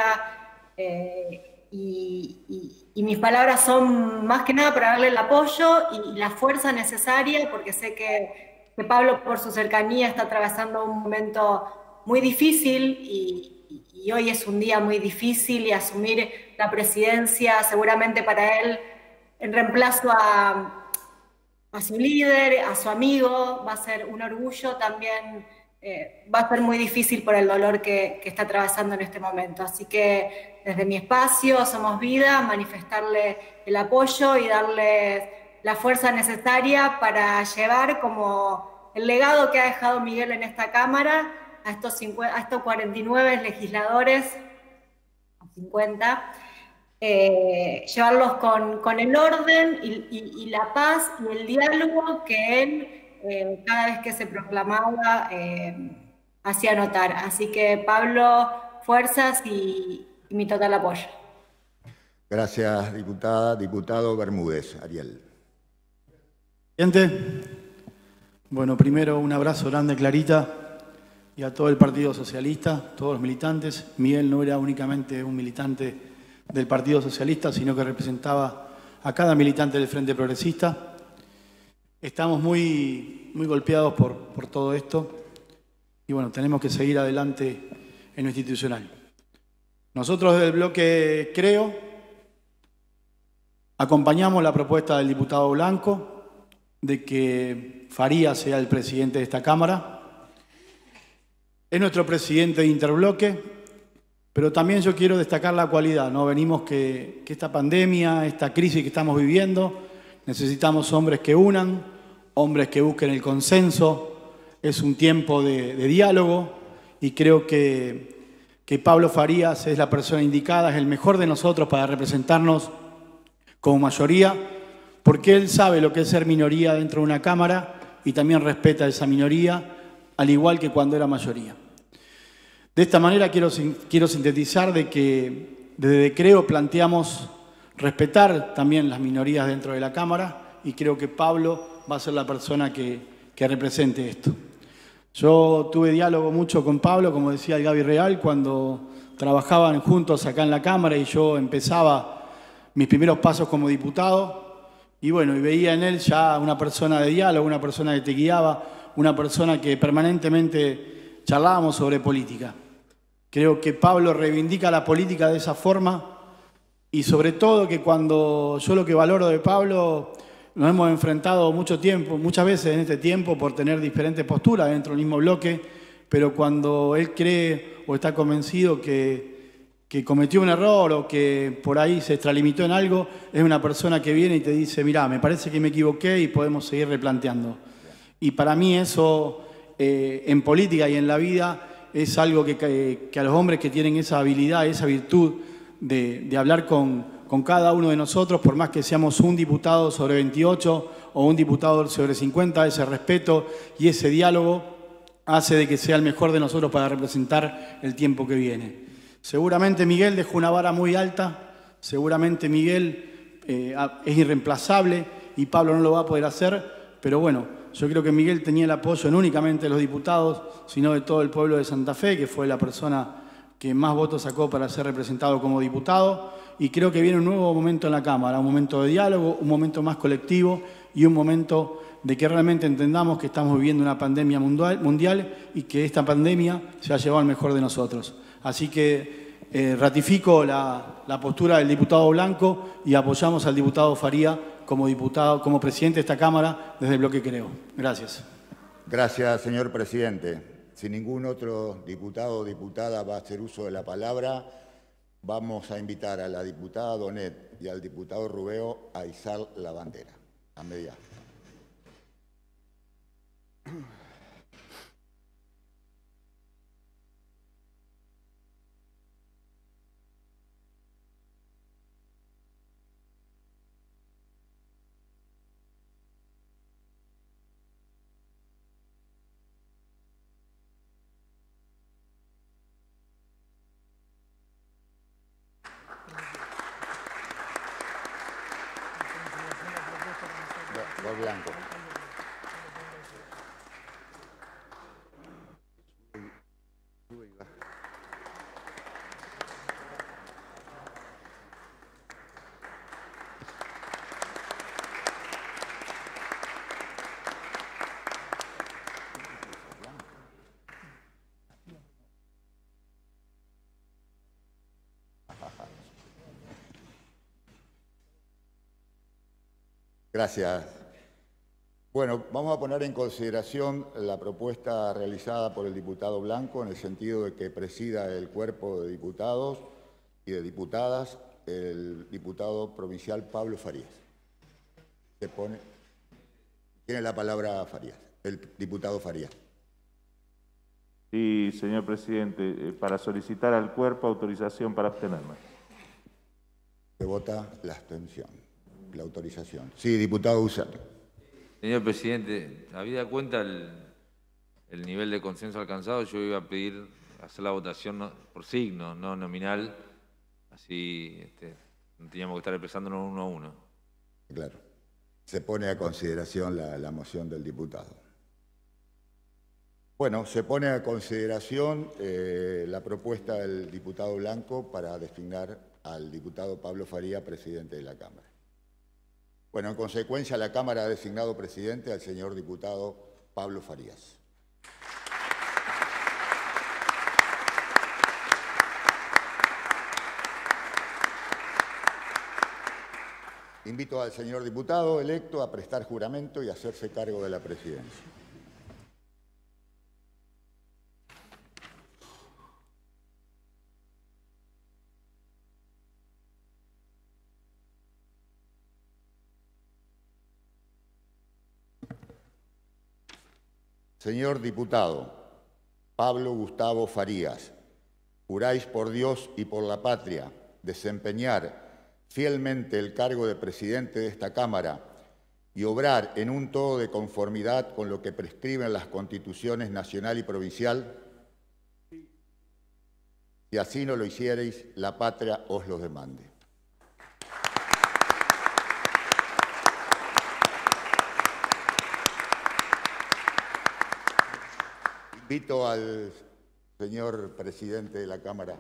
y mis palabras son más que nada para darle el apoyo y la fuerza necesaria, porque sé que Pablo, por su cercanía, está atravesando un momento muy difícil y hoy es un día muy difícil, y asumir la presidencia seguramente para él, en reemplazo a su líder, a su amigo, va a ser un orgullo también. Va a ser muy difícil por el dolor que está atravesando en este momento. Así que desde mi espacio, Somos Vida, manifestarle el apoyo y darle la fuerza necesaria para llevar como el legado que ha dejado Miguel en esta Cámara a estos 49 legisladores, 50, llevarlos con el orden y la paz y el diálogo que él cada vez que se proclamaba hacía notar. Así que Pablo, fuerzas y mi total apoyo. Gracias, diputada. Diputado Bermúdez, Ariel. Presidente, bueno, primero un abrazo grande a Clarita y a todo el Partido Socialista, todos los militantes. Miguel no era únicamente un militante del Partido Socialista, sino que representaba a cada militante del Frente Progresista. Estamos muy golpeados por todo esto y bueno, tenemos que seguir adelante en lo institucional. Nosotros desde el bloque Creo acompañamos la propuesta del diputado Blanco de que Farías sea el presidente de esta Cámara. Es nuestro presidente de Interbloque, pero también yo quiero destacar la cualidad, ¿no? Venimos que esta pandemia, esta crisis que estamos viviendo, necesitamos hombres que unan, hombres que busquen el consenso. Es un tiempo de diálogo y creo que Pablo Farías es la persona indicada, es el mejor de nosotros para representarnos como mayoría, porque él sabe lo que es ser minoría dentro de una Cámara y también respeta a esa minoría al igual que cuando era mayoría. De esta manera quiero sintetizar de que desde Creo planteamos respetar también las minorías dentro de la Cámara y creo que Pablo va a ser la persona que represente esto. Yo tuve diálogo mucho con Pablo, como decía el Gaby Real, cuando trabajaban juntos acá en la Cámara y yo empezaba mis primeros pasos como diputado y bueno, y veía en él ya una persona de diálogo, una persona que te guiaba, una persona que permanentemente charlábamos sobre política. Creo que Pablo reivindica la política de esa forma y sobre todo que cuando yo lo que valoro de Pablo, nos hemos enfrentado muchas veces en este tiempo por tener diferentes posturas dentro del mismo bloque, pero cuando él cree o está convencido que cometió un error o que por ahí se extralimitó en algo, es una persona que viene y te dice, mirá, me parece que me equivoqué y podemos seguir replanteando. Y para mí eso, en política y en la vida, es algo que a los hombres que tienen esa habilidad, esa virtud de hablar con cada uno de nosotros, por más que seamos un diputado sobre 28 o un diputado sobre 50, ese respeto y ese diálogo hace de que sea el mejor de nosotros para representar el tiempo que viene. Seguramente Miguel dejó una vara muy alta, seguramente Miguel es irreemplazable y Pablo no lo va a poder hacer, pero bueno, yo creo que Miguel tenía el apoyo no únicamente de los diputados, sino de todo el pueblo de Santa Fe, que fue la persona que más votos sacó para ser representado como diputado, y creo que viene un nuevo momento en la Cámara, un momento de diálogo, un momento más colectivo y un momento de que realmente entendamos que estamos viviendo una pandemia mundial y que esta pandemia se ha llevado al mejor de nosotros. Así que ratifico la postura del diputado Blanco y apoyamos al diputado Faría como presidente de esta Cámara desde el bloque Creo. Gracias. Gracias, señor presidente. Si ningún otro diputado o diputada va a hacer uso de la palabra, vamos a invitar a la diputada Donet y al diputado Rubeo a izar la bandera. A media. Blanco. Gracias. Bueno, vamos a poner en consideración la propuesta realizada por el diputado Blanco en el sentido de que presida el cuerpo de diputados y de diputadas el diputado provincial Pablo Farías. Tiene la palabra Farías, el diputado Farías. Sí, señor presidente, para solicitar al cuerpo autorización para abstenerme. Se vota la abstención, la autorización. Sí, diputado Usato. Señor presidente, habida cuenta el nivel de consenso alcanzado, yo iba a pedir hacer la votación por signo, no nominal, así no teníamos que estar expresándonos uno a uno. Claro. Se pone a consideración la moción del diputado. Bueno, se pone a consideración la propuesta del diputado Blanco para designar al diputado Pablo Faría presidente de la Cámara. Bueno, en consecuencia, la Cámara ha designado presidente al señor diputado Pablo Farías. Invito al señor diputado electo a prestar juramento y a hacerse cargo de la presidencia. Señor diputado Pablo Gustavo Farías, juráis por Dios y por la patria desempeñar fielmente el cargo de presidente de esta Cámara y obrar en un todo de conformidad con lo que prescriben las constituciones nacional y provincial? Si así no lo hicierais, la patria os lo demande. Invito al señor presidente de la Cámara.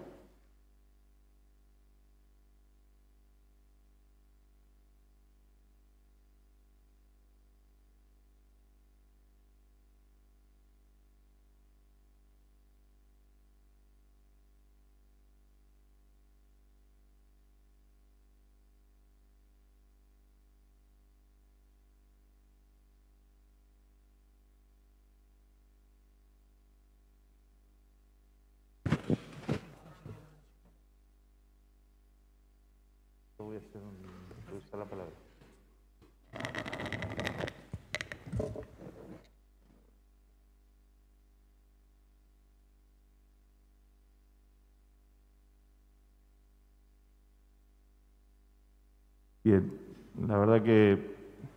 Voy a usar la palabra. Bien, la verdad que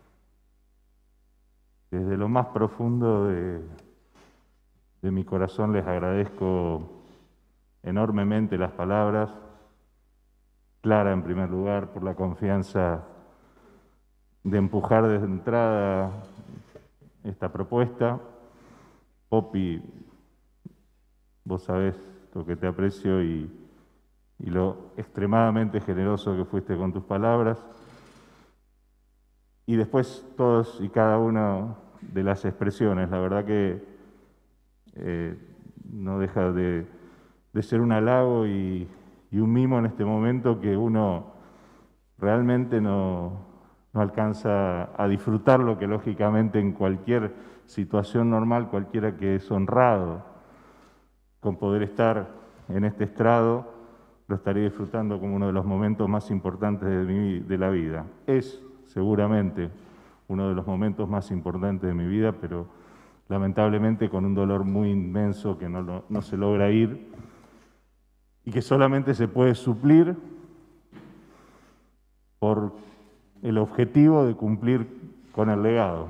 desde lo más profundo de mi corazón les agradezco enormemente las palabras. Clara, en primer lugar, por la confianza de empujar desde entrada esta propuesta. Popi, vos sabés lo que te aprecio y lo extremadamente generoso que fuiste con tus palabras. Y después todos y cada una de las expresiones. La verdad que no deja de ser un halago y un mimo en este momento que uno realmente no alcanza a disfrutar lo que lógicamente en cualquier situación normal, cualquiera que es honrado con poder estar en este estrado, lo estaría disfrutando como uno de los momentos más importantes de la vida. Es seguramente uno de los momentos más importantes de mi vida, pero lamentablemente con un dolor muy inmenso que no se logra ir, y que solamente se puede suplir por el objetivo de cumplir con el legado.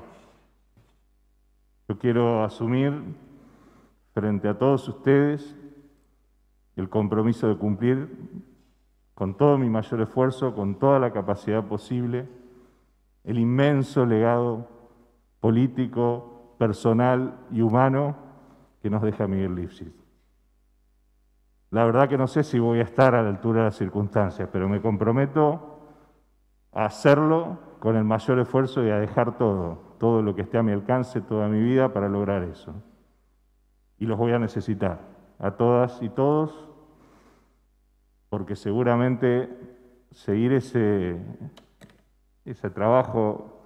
Yo quiero asumir frente a todos ustedes el compromiso de cumplir con todo mi mayor esfuerzo, con toda la capacidad posible, el inmenso legado político, personal y humano que nos deja Miguel Lifschitz. La verdad que no sé si voy a estar a la altura de las circunstancias, pero me comprometo a hacerlo con el mayor esfuerzo y a dejar todo lo que esté a mi alcance, toda mi vida, para lograr eso. Y los voy a necesitar, a todas y todos, porque seguramente seguir ese trabajo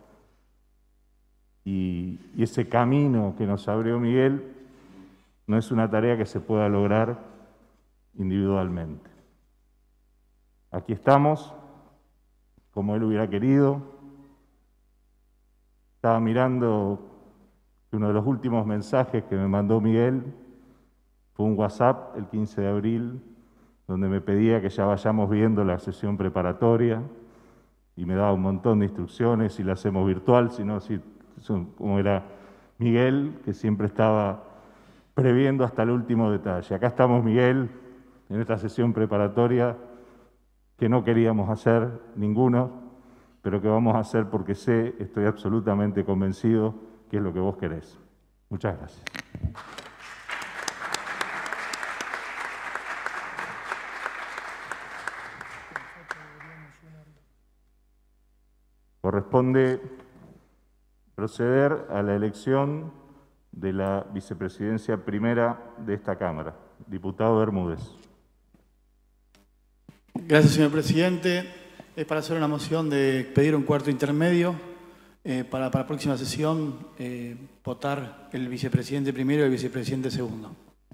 y ese camino que nos abrió Miguel no es una tarea que se pueda lograr individualmente. Aquí estamos, como él hubiera querido. Estaba mirando uno de los últimos mensajes que me mandó Miguel, fue un WhatsApp el 15 de abril, donde me pedía que ya vayamos viendo la sesión preparatoria, y me daba un montón de instrucciones, si la hacemos virtual, si no, como era Miguel, que siempre estaba previendo hasta el último detalle. Acá estamos, Miguel, en esta sesión preparatoria que no queríamos hacer ninguno, pero que vamos a hacer porque estoy absolutamente convencido que es lo que vos querés. Muchas gracias. Corresponde proceder a la elección de la vicepresidencia primera de esta Cámara. Diputado Bermúdez. Gracias, señor presidente. Es para hacer una moción de pedir un cuarto intermedio para la próxima sesión votar el vicepresidente primero y el vicepresidente segundo.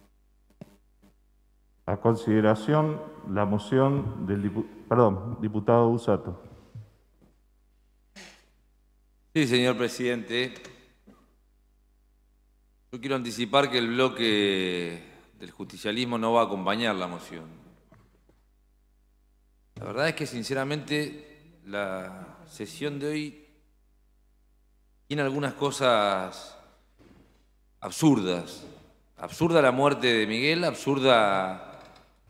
A consideración la moción del diputado Busato. Sí, señor presidente. Yo quiero anticipar que el bloque del justicialismo no va a acompañar la moción. La verdad es que, sinceramente, la sesión de hoy tiene algunas cosas absurdas. Absurda la muerte de Miguel, absurda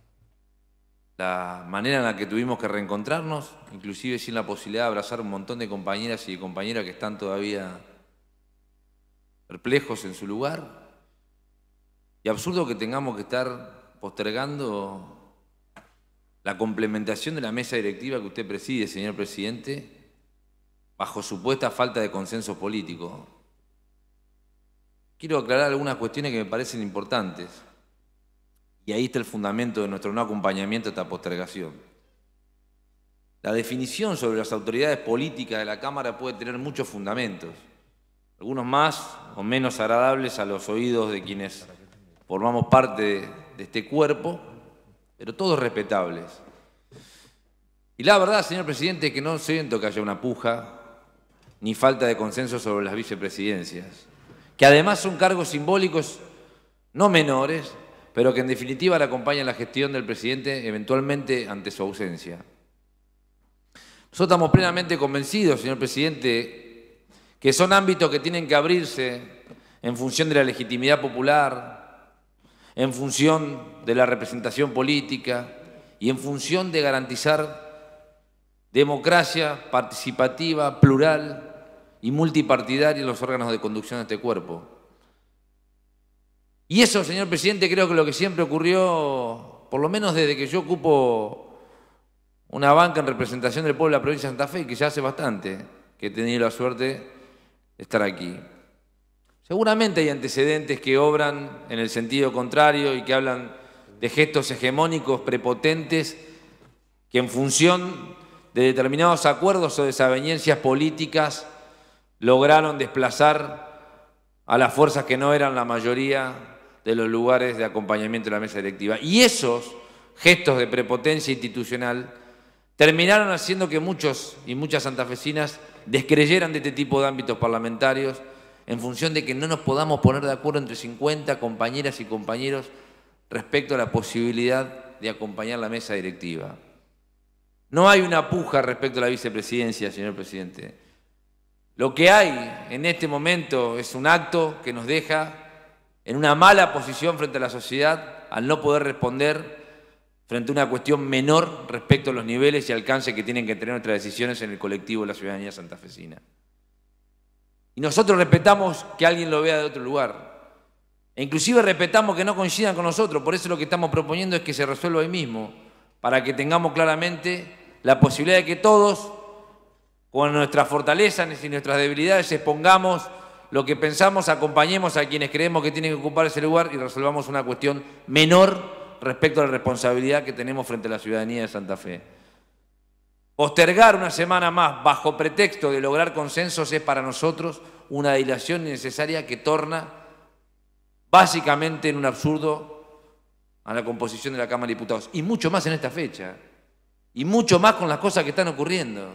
la manera en la que tuvimos que reencontrarnos, inclusive sin la posibilidad de abrazar un montón de compañeras y compañeras que están todavía perplejos en su lugar. Y absurdo que tengamos que estar postergando la complementación de la mesa directiva que usted preside, señor presidente, bajo supuesta falta de consenso político. Quiero aclarar algunas cuestiones que me parecen importantes. Y ahí está el fundamento de nuestro no acompañamiento a esta postergación. La definición sobre las autoridades políticas de la Cámara puede tener muchos fundamentos, algunos más o menos agradables a los oídos de quienes formamos parte de este cuerpo, pero todos respetables. Y la verdad, señor presidente, es que no siento que haya una puja ni falta de consenso sobre las vicepresidencias, que además son cargos simbólicos no menores, pero que en definitiva le acompañan la gestión del presidente eventualmente ante su ausencia. Nosotros estamos plenamente convencidos, señor presidente, que son ámbitos que tienen que abrirse en función de la legitimidad popular, en función de la representación política y en función de garantizar democracia participativa, plural y multipartidaria en los órganos de conducción de este cuerpo. Y eso, señor presidente, creo que lo que siempre ocurrió, por lo menos desde que yo ocupo una banca en representación del pueblo de la provincia de Santa Fe, que ya hace bastante que he tenido la suerte de estar aquí. Seguramente hay antecedentes que obran en el sentido contrario y que hablan de gestos hegemónicos prepotentes que en función de determinados acuerdos o desavenencias políticas lograron desplazar a las fuerzas que no eran la mayoría de los lugares de acompañamiento de la mesa directiva. Y esos gestos de prepotencia institucional terminaron haciendo que muchos y muchas santafesinas descreyeran de este tipo de ámbitos parlamentarios en función de que no nos podamos poner de acuerdo entre 50 compañeras y compañeros respecto a la posibilidad de acompañar la mesa directiva. No hay una puja respecto a la vicepresidencia, señor presidente. Lo que hay en este momento es un acto que nos deja en una mala posición frente a la sociedad al no poder responder frente a una cuestión menor respecto a los niveles y alcance que tienen que tener nuestras decisiones en el colectivo de la ciudadanía santafesina. Y nosotros respetamos que alguien lo vea de otro lugar. E inclusive respetamos que no coincidan con nosotros. Por eso lo que estamos proponiendo es que se resuelva hoy mismo, para que tengamos claramente la posibilidad de que todos, con nuestras fortalezas y nuestras debilidades, expongamos lo que pensamos, acompañemos a quienes creemos que tienen que ocupar ese lugar y resolvamos una cuestión menor respecto a la responsabilidad que tenemos frente a la ciudadanía de Santa Fe. Postergar una semana más bajo pretexto de lograr consensos es para nosotros una dilación innecesaria que torna básicamente en un absurdo a la composición de la Cámara de Diputados. Y mucho más en esta fecha. Y mucho más con las cosas que están ocurriendo.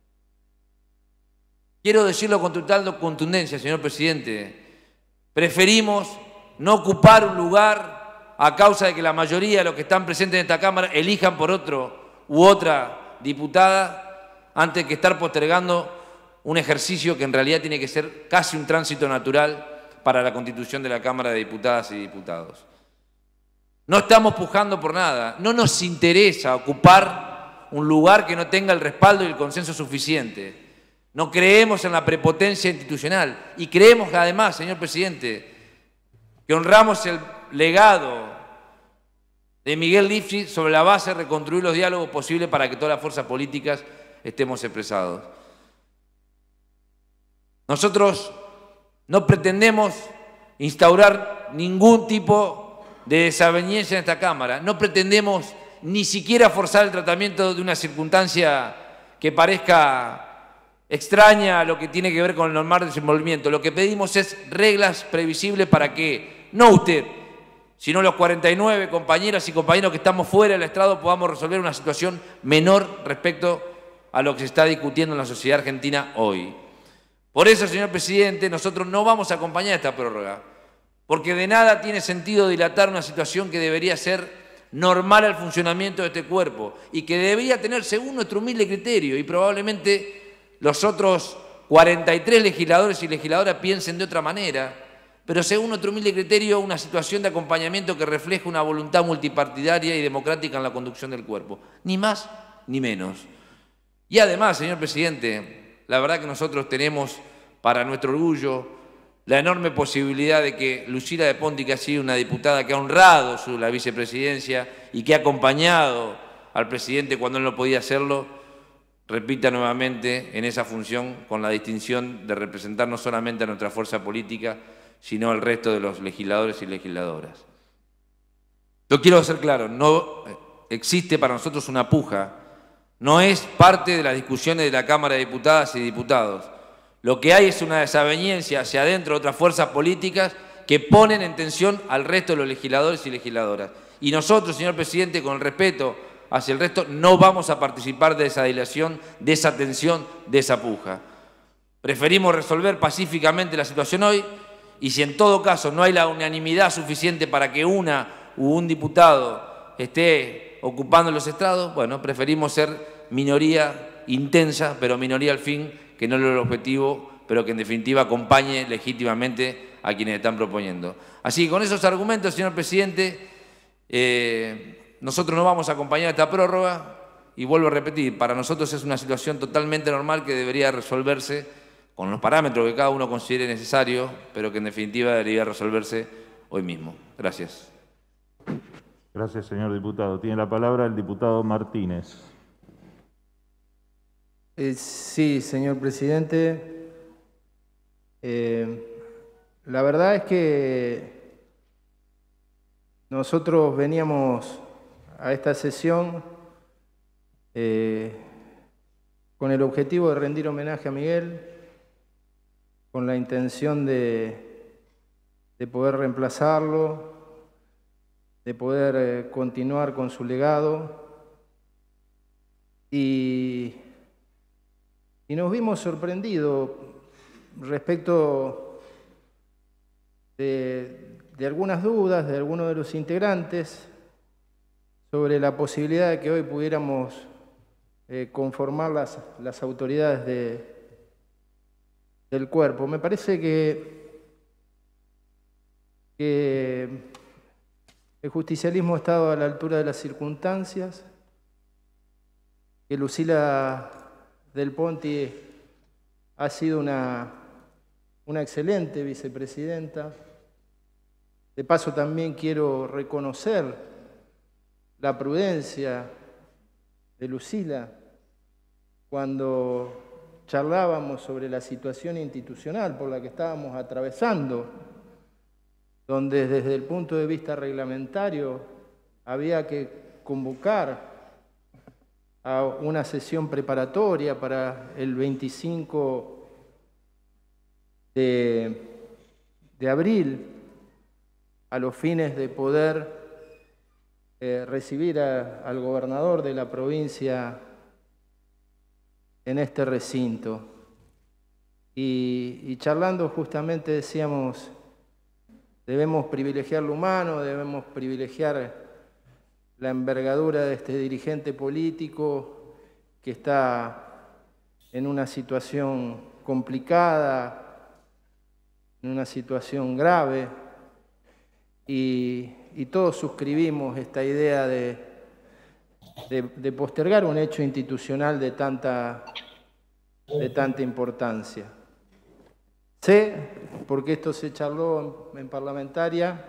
Quiero decirlo con total contundencia, señor presidente. Preferimos no ocupar un lugar a causa de que la mayoría de los que están presentes en esta Cámara elijan por otro u otra diputada antes que estar postergando un ejercicio que en realidad tiene que ser casi un tránsito natural para la constitución de la Cámara de Diputadas y Diputados. No estamos pujando por nada. No nos interesa ocupar un lugar que no tenga el respaldo y el consenso suficiente. No creemos en la prepotencia institucional y creemos que además, señor presidente, que honramos el legado de Miguel Lifchich sobre la base de reconstruir los diálogos posibles para que todas las fuerzas políticas estemos expresados. Nosotros no pretendemos instaurar ningún tipo de desaveniencia en esta Cámara. No pretendemos ni siquiera forzar el tratamiento de una circunstancia que parezca extraña a lo que tiene que ver con el normal desenvolvimiento. Lo que pedimos es reglas previsibles para que, no usted, sino los 49 compañeras y compañeros que estamos fuera del estrado podamos resolver una situación menor respecto a lo que se está discutiendo en la sociedad argentina hoy. Por eso, señor presidente, nosotros no vamos a acompañar esta prórroga, porque de nada tiene sentido dilatar una situación que debería ser normal al funcionamiento de este cuerpo y que debería tener, según nuestro humilde criterio, y probablemente los otros 43 legisladores y legisladoras piensen de otra manera, pero según nuestro humilde criterio, una situación de acompañamiento que refleja una voluntad multipartidaria y democrática en la conducción del cuerpo. Ni más ni menos. Y además, señor presidente, la verdad que nosotros tenemos para nuestro orgullo la enorme posibilidad de que Lucila de Ponti, que ha sido una diputada que ha honrado la vicepresidencia y que ha acompañado al presidente cuando él no podía hacerlo, repita nuevamente en esa función con la distinción de representar no solamente a nuestra fuerza política, sino al resto de los legisladores y legisladoras. Lo quiero hacer claro, no existe para nosotros una puja, no es parte de las discusiones de la Cámara de Diputadas y Diputados. Lo que hay es una desaveniencia hacia adentro de otras fuerzas políticas que ponen en tensión al resto de los legisladores y legisladoras. Y nosotros, señor presidente, con el respeto hacia el resto, no vamos a participar de esa dilación, de esa tensión, de esa puja. Preferimos resolver pacíficamente la situación hoy, y si en todo caso no hay la unanimidad suficiente para que una u un diputado esté ocupando los estrados, bueno, preferimos ser minoría intensa, pero minoría al fin, que no es el objetivo, pero que en definitiva acompañe legítimamente a quienes están proponiendo. Así que con esos argumentos, señor presidente, nosotros no vamos a acompañar esta prórroga y vuelvo a repetir, para nosotros es una situación totalmente normal que debería resolverse con los parámetros que cada uno considere necesario, pero que en definitiva debería resolverse hoy mismo. Gracias. Gracias, señor diputado. Tiene la palabra el diputado Martínez. Sí, señor presidente. La verdad es que nosotros veníamos a esta sesión con el objetivo de rendir homenaje a Miguel, con la intención de poder reemplazarlo, de poder continuar con su legado y nos vimos sorprendidos respecto de algunas dudas de algunos de los integrantes sobre la posibilidad de que hoy pudiéramos conformar las autoridades del cuerpo. Me parece que el justicialismo ha estado a la altura de las circunstancias, que Lucila del Ponti ha sido una excelente vicepresidenta. De paso también quiero reconocer la prudencia de Lucila cuando charlábamos sobre la situación institucional por la que estábamos atravesando, donde desde el punto de vista reglamentario había que convocar a una sesión preparatoria para el 25 de abril, a los fines de poder recibir al gobernador de la provincia en este recinto. Y charlando justamente decíamos, debemos privilegiar lo humano, debemos privilegiar la envergadura de este dirigente político que está en una situación complicada, en una situación grave, y todos suscribimos esta idea de postergar un hecho institucional de tanta importancia. Sé, porque esto se charló en parlamentaria,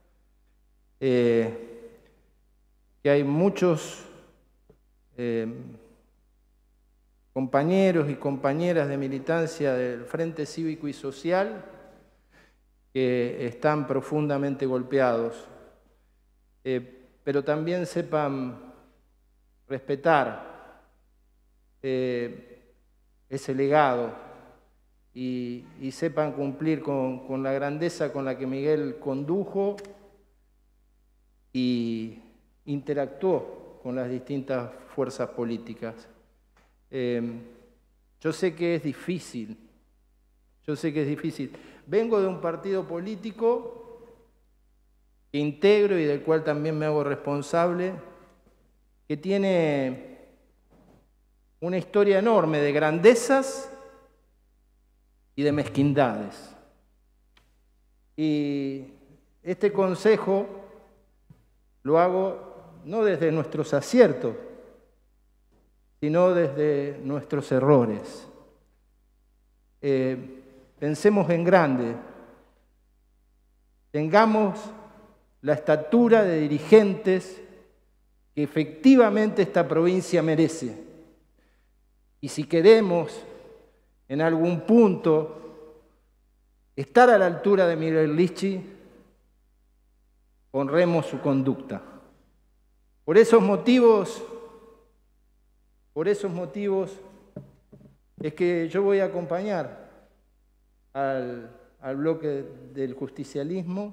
que hay muchos compañeros y compañeras de militancia del Frente Cívico y Social que están profundamente golpeados, pero también sepan respetar ese legado y sepan cumplir con la grandeza con la que Miguel condujo y interactuó con las distintas fuerzas políticas. Yo sé que es difícil, Vengo de un partido político que integro y del cual también me hago responsable, que tiene una historia enorme de grandezas y de mezquindades. Y este consejo lo hago no desde nuestros aciertos, sino desde nuestros errores. Pensemos en grande, tengamos la estatura de dirigentes que efectivamente esta provincia merece. Y si queremos en algún punto estar a la altura de Miguel Lischy, honremos su conducta. Por esos motivos es que yo voy a acompañar al bloque del justicialismo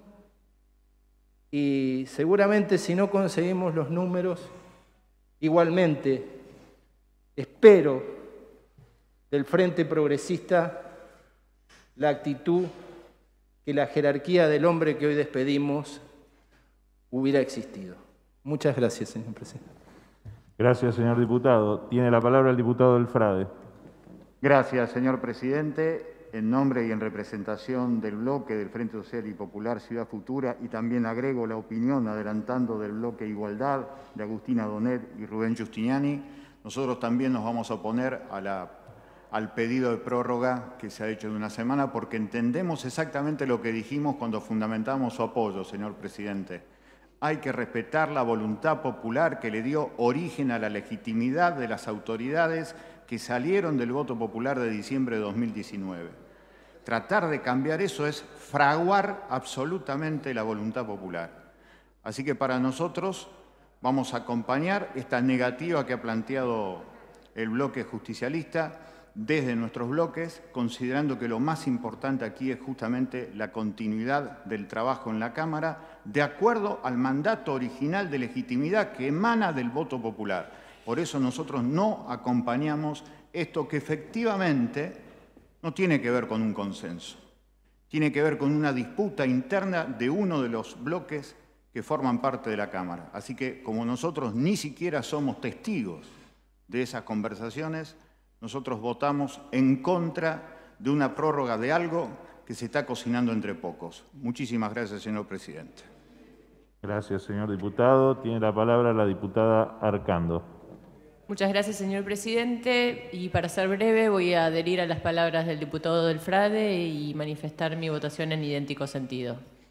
y seguramente si no conseguimos los números, igualmente espero del Frente Progresista la actitud que la jerarquía del hombre que hoy despedimos hubiera existido. Muchas gracias, señor presidente. Gracias, señor diputado. Tiene la palabra el diputado del Frade. Gracias, señor presidente. En nombre y en representación del bloque del Frente Social y Popular Ciudad Futura, y también agrego la opinión adelantando del bloque Igualdad de Agustina Donet y Rubén Giustiniani, nosotros también nos vamos a oponer al pedido de prórroga que se ha hecho de una semana, porque entendemos exactamente lo que dijimos cuando fundamentamos su apoyo, señor presidente. Hay que respetar la voluntad popular que le dio origen a la legitimidad de las autoridades que salieron del voto popular de diciembre de 2019. Tratar de cambiar eso es fraguar absolutamente la voluntad popular. Así que para nosotros vamos a acompañar esta negativa que ha planteado el bloque justicialista desde nuestros bloques, considerando que lo más importante aquí es justamente la continuidad del trabajo en la Cámara, de acuerdo al mandato original de legitimidad que emana del voto popular. Por eso nosotros no acompañamos esto que efectivamente no tiene que ver con un consenso, tiene que ver con una disputa interna de uno de los bloques que forman parte de la Cámara. Así que como nosotros ni siquiera somos testigos de esas conversaciones, nosotros votamos en contra de una prórroga de algo que se está cocinando entre pocos. Muchísimas gracias, señor presidente. Gracias, señor diputado. Tiene la palabra la diputada Arcando. Muchas gracias, señor presidente. Y para ser breve, voy a adherir a las palabras del diputado del Frade y manifestar mi votación en idéntico sentido.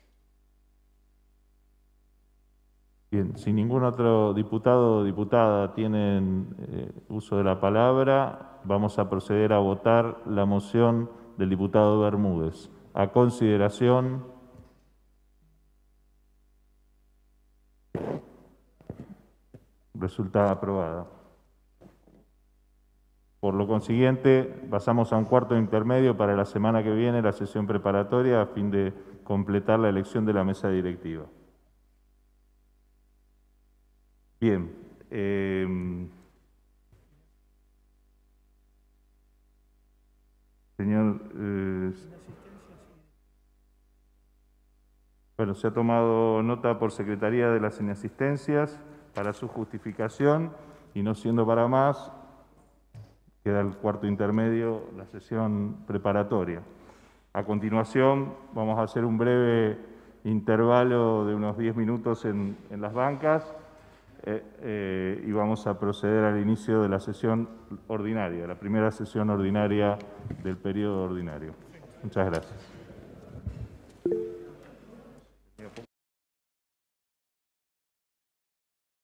Bien, si ningún otro diputado o diputada tienen uso de la palabra, vamos a proceder a votar la moción del diputado Bermúdez. A consideración. Resulta aprobada. Por lo consiguiente, pasamos a un cuarto intermedio para la semana que viene, la sesión preparatoria, a fin de completar la elección de la mesa directiva. Bien. Señor, bueno, se ha tomado nota por Secretaría de las Inasistencias para su justificación y no siendo para más, queda el cuarto intermedio, la sesión preparatoria. A continuación, vamos a hacer un breve intervalo de unos 10 minutos en las bancas y vamos a proceder al inicio de la sesión ordinaria, la primera sesión ordinaria del periodo ordinario. Muchas gracias.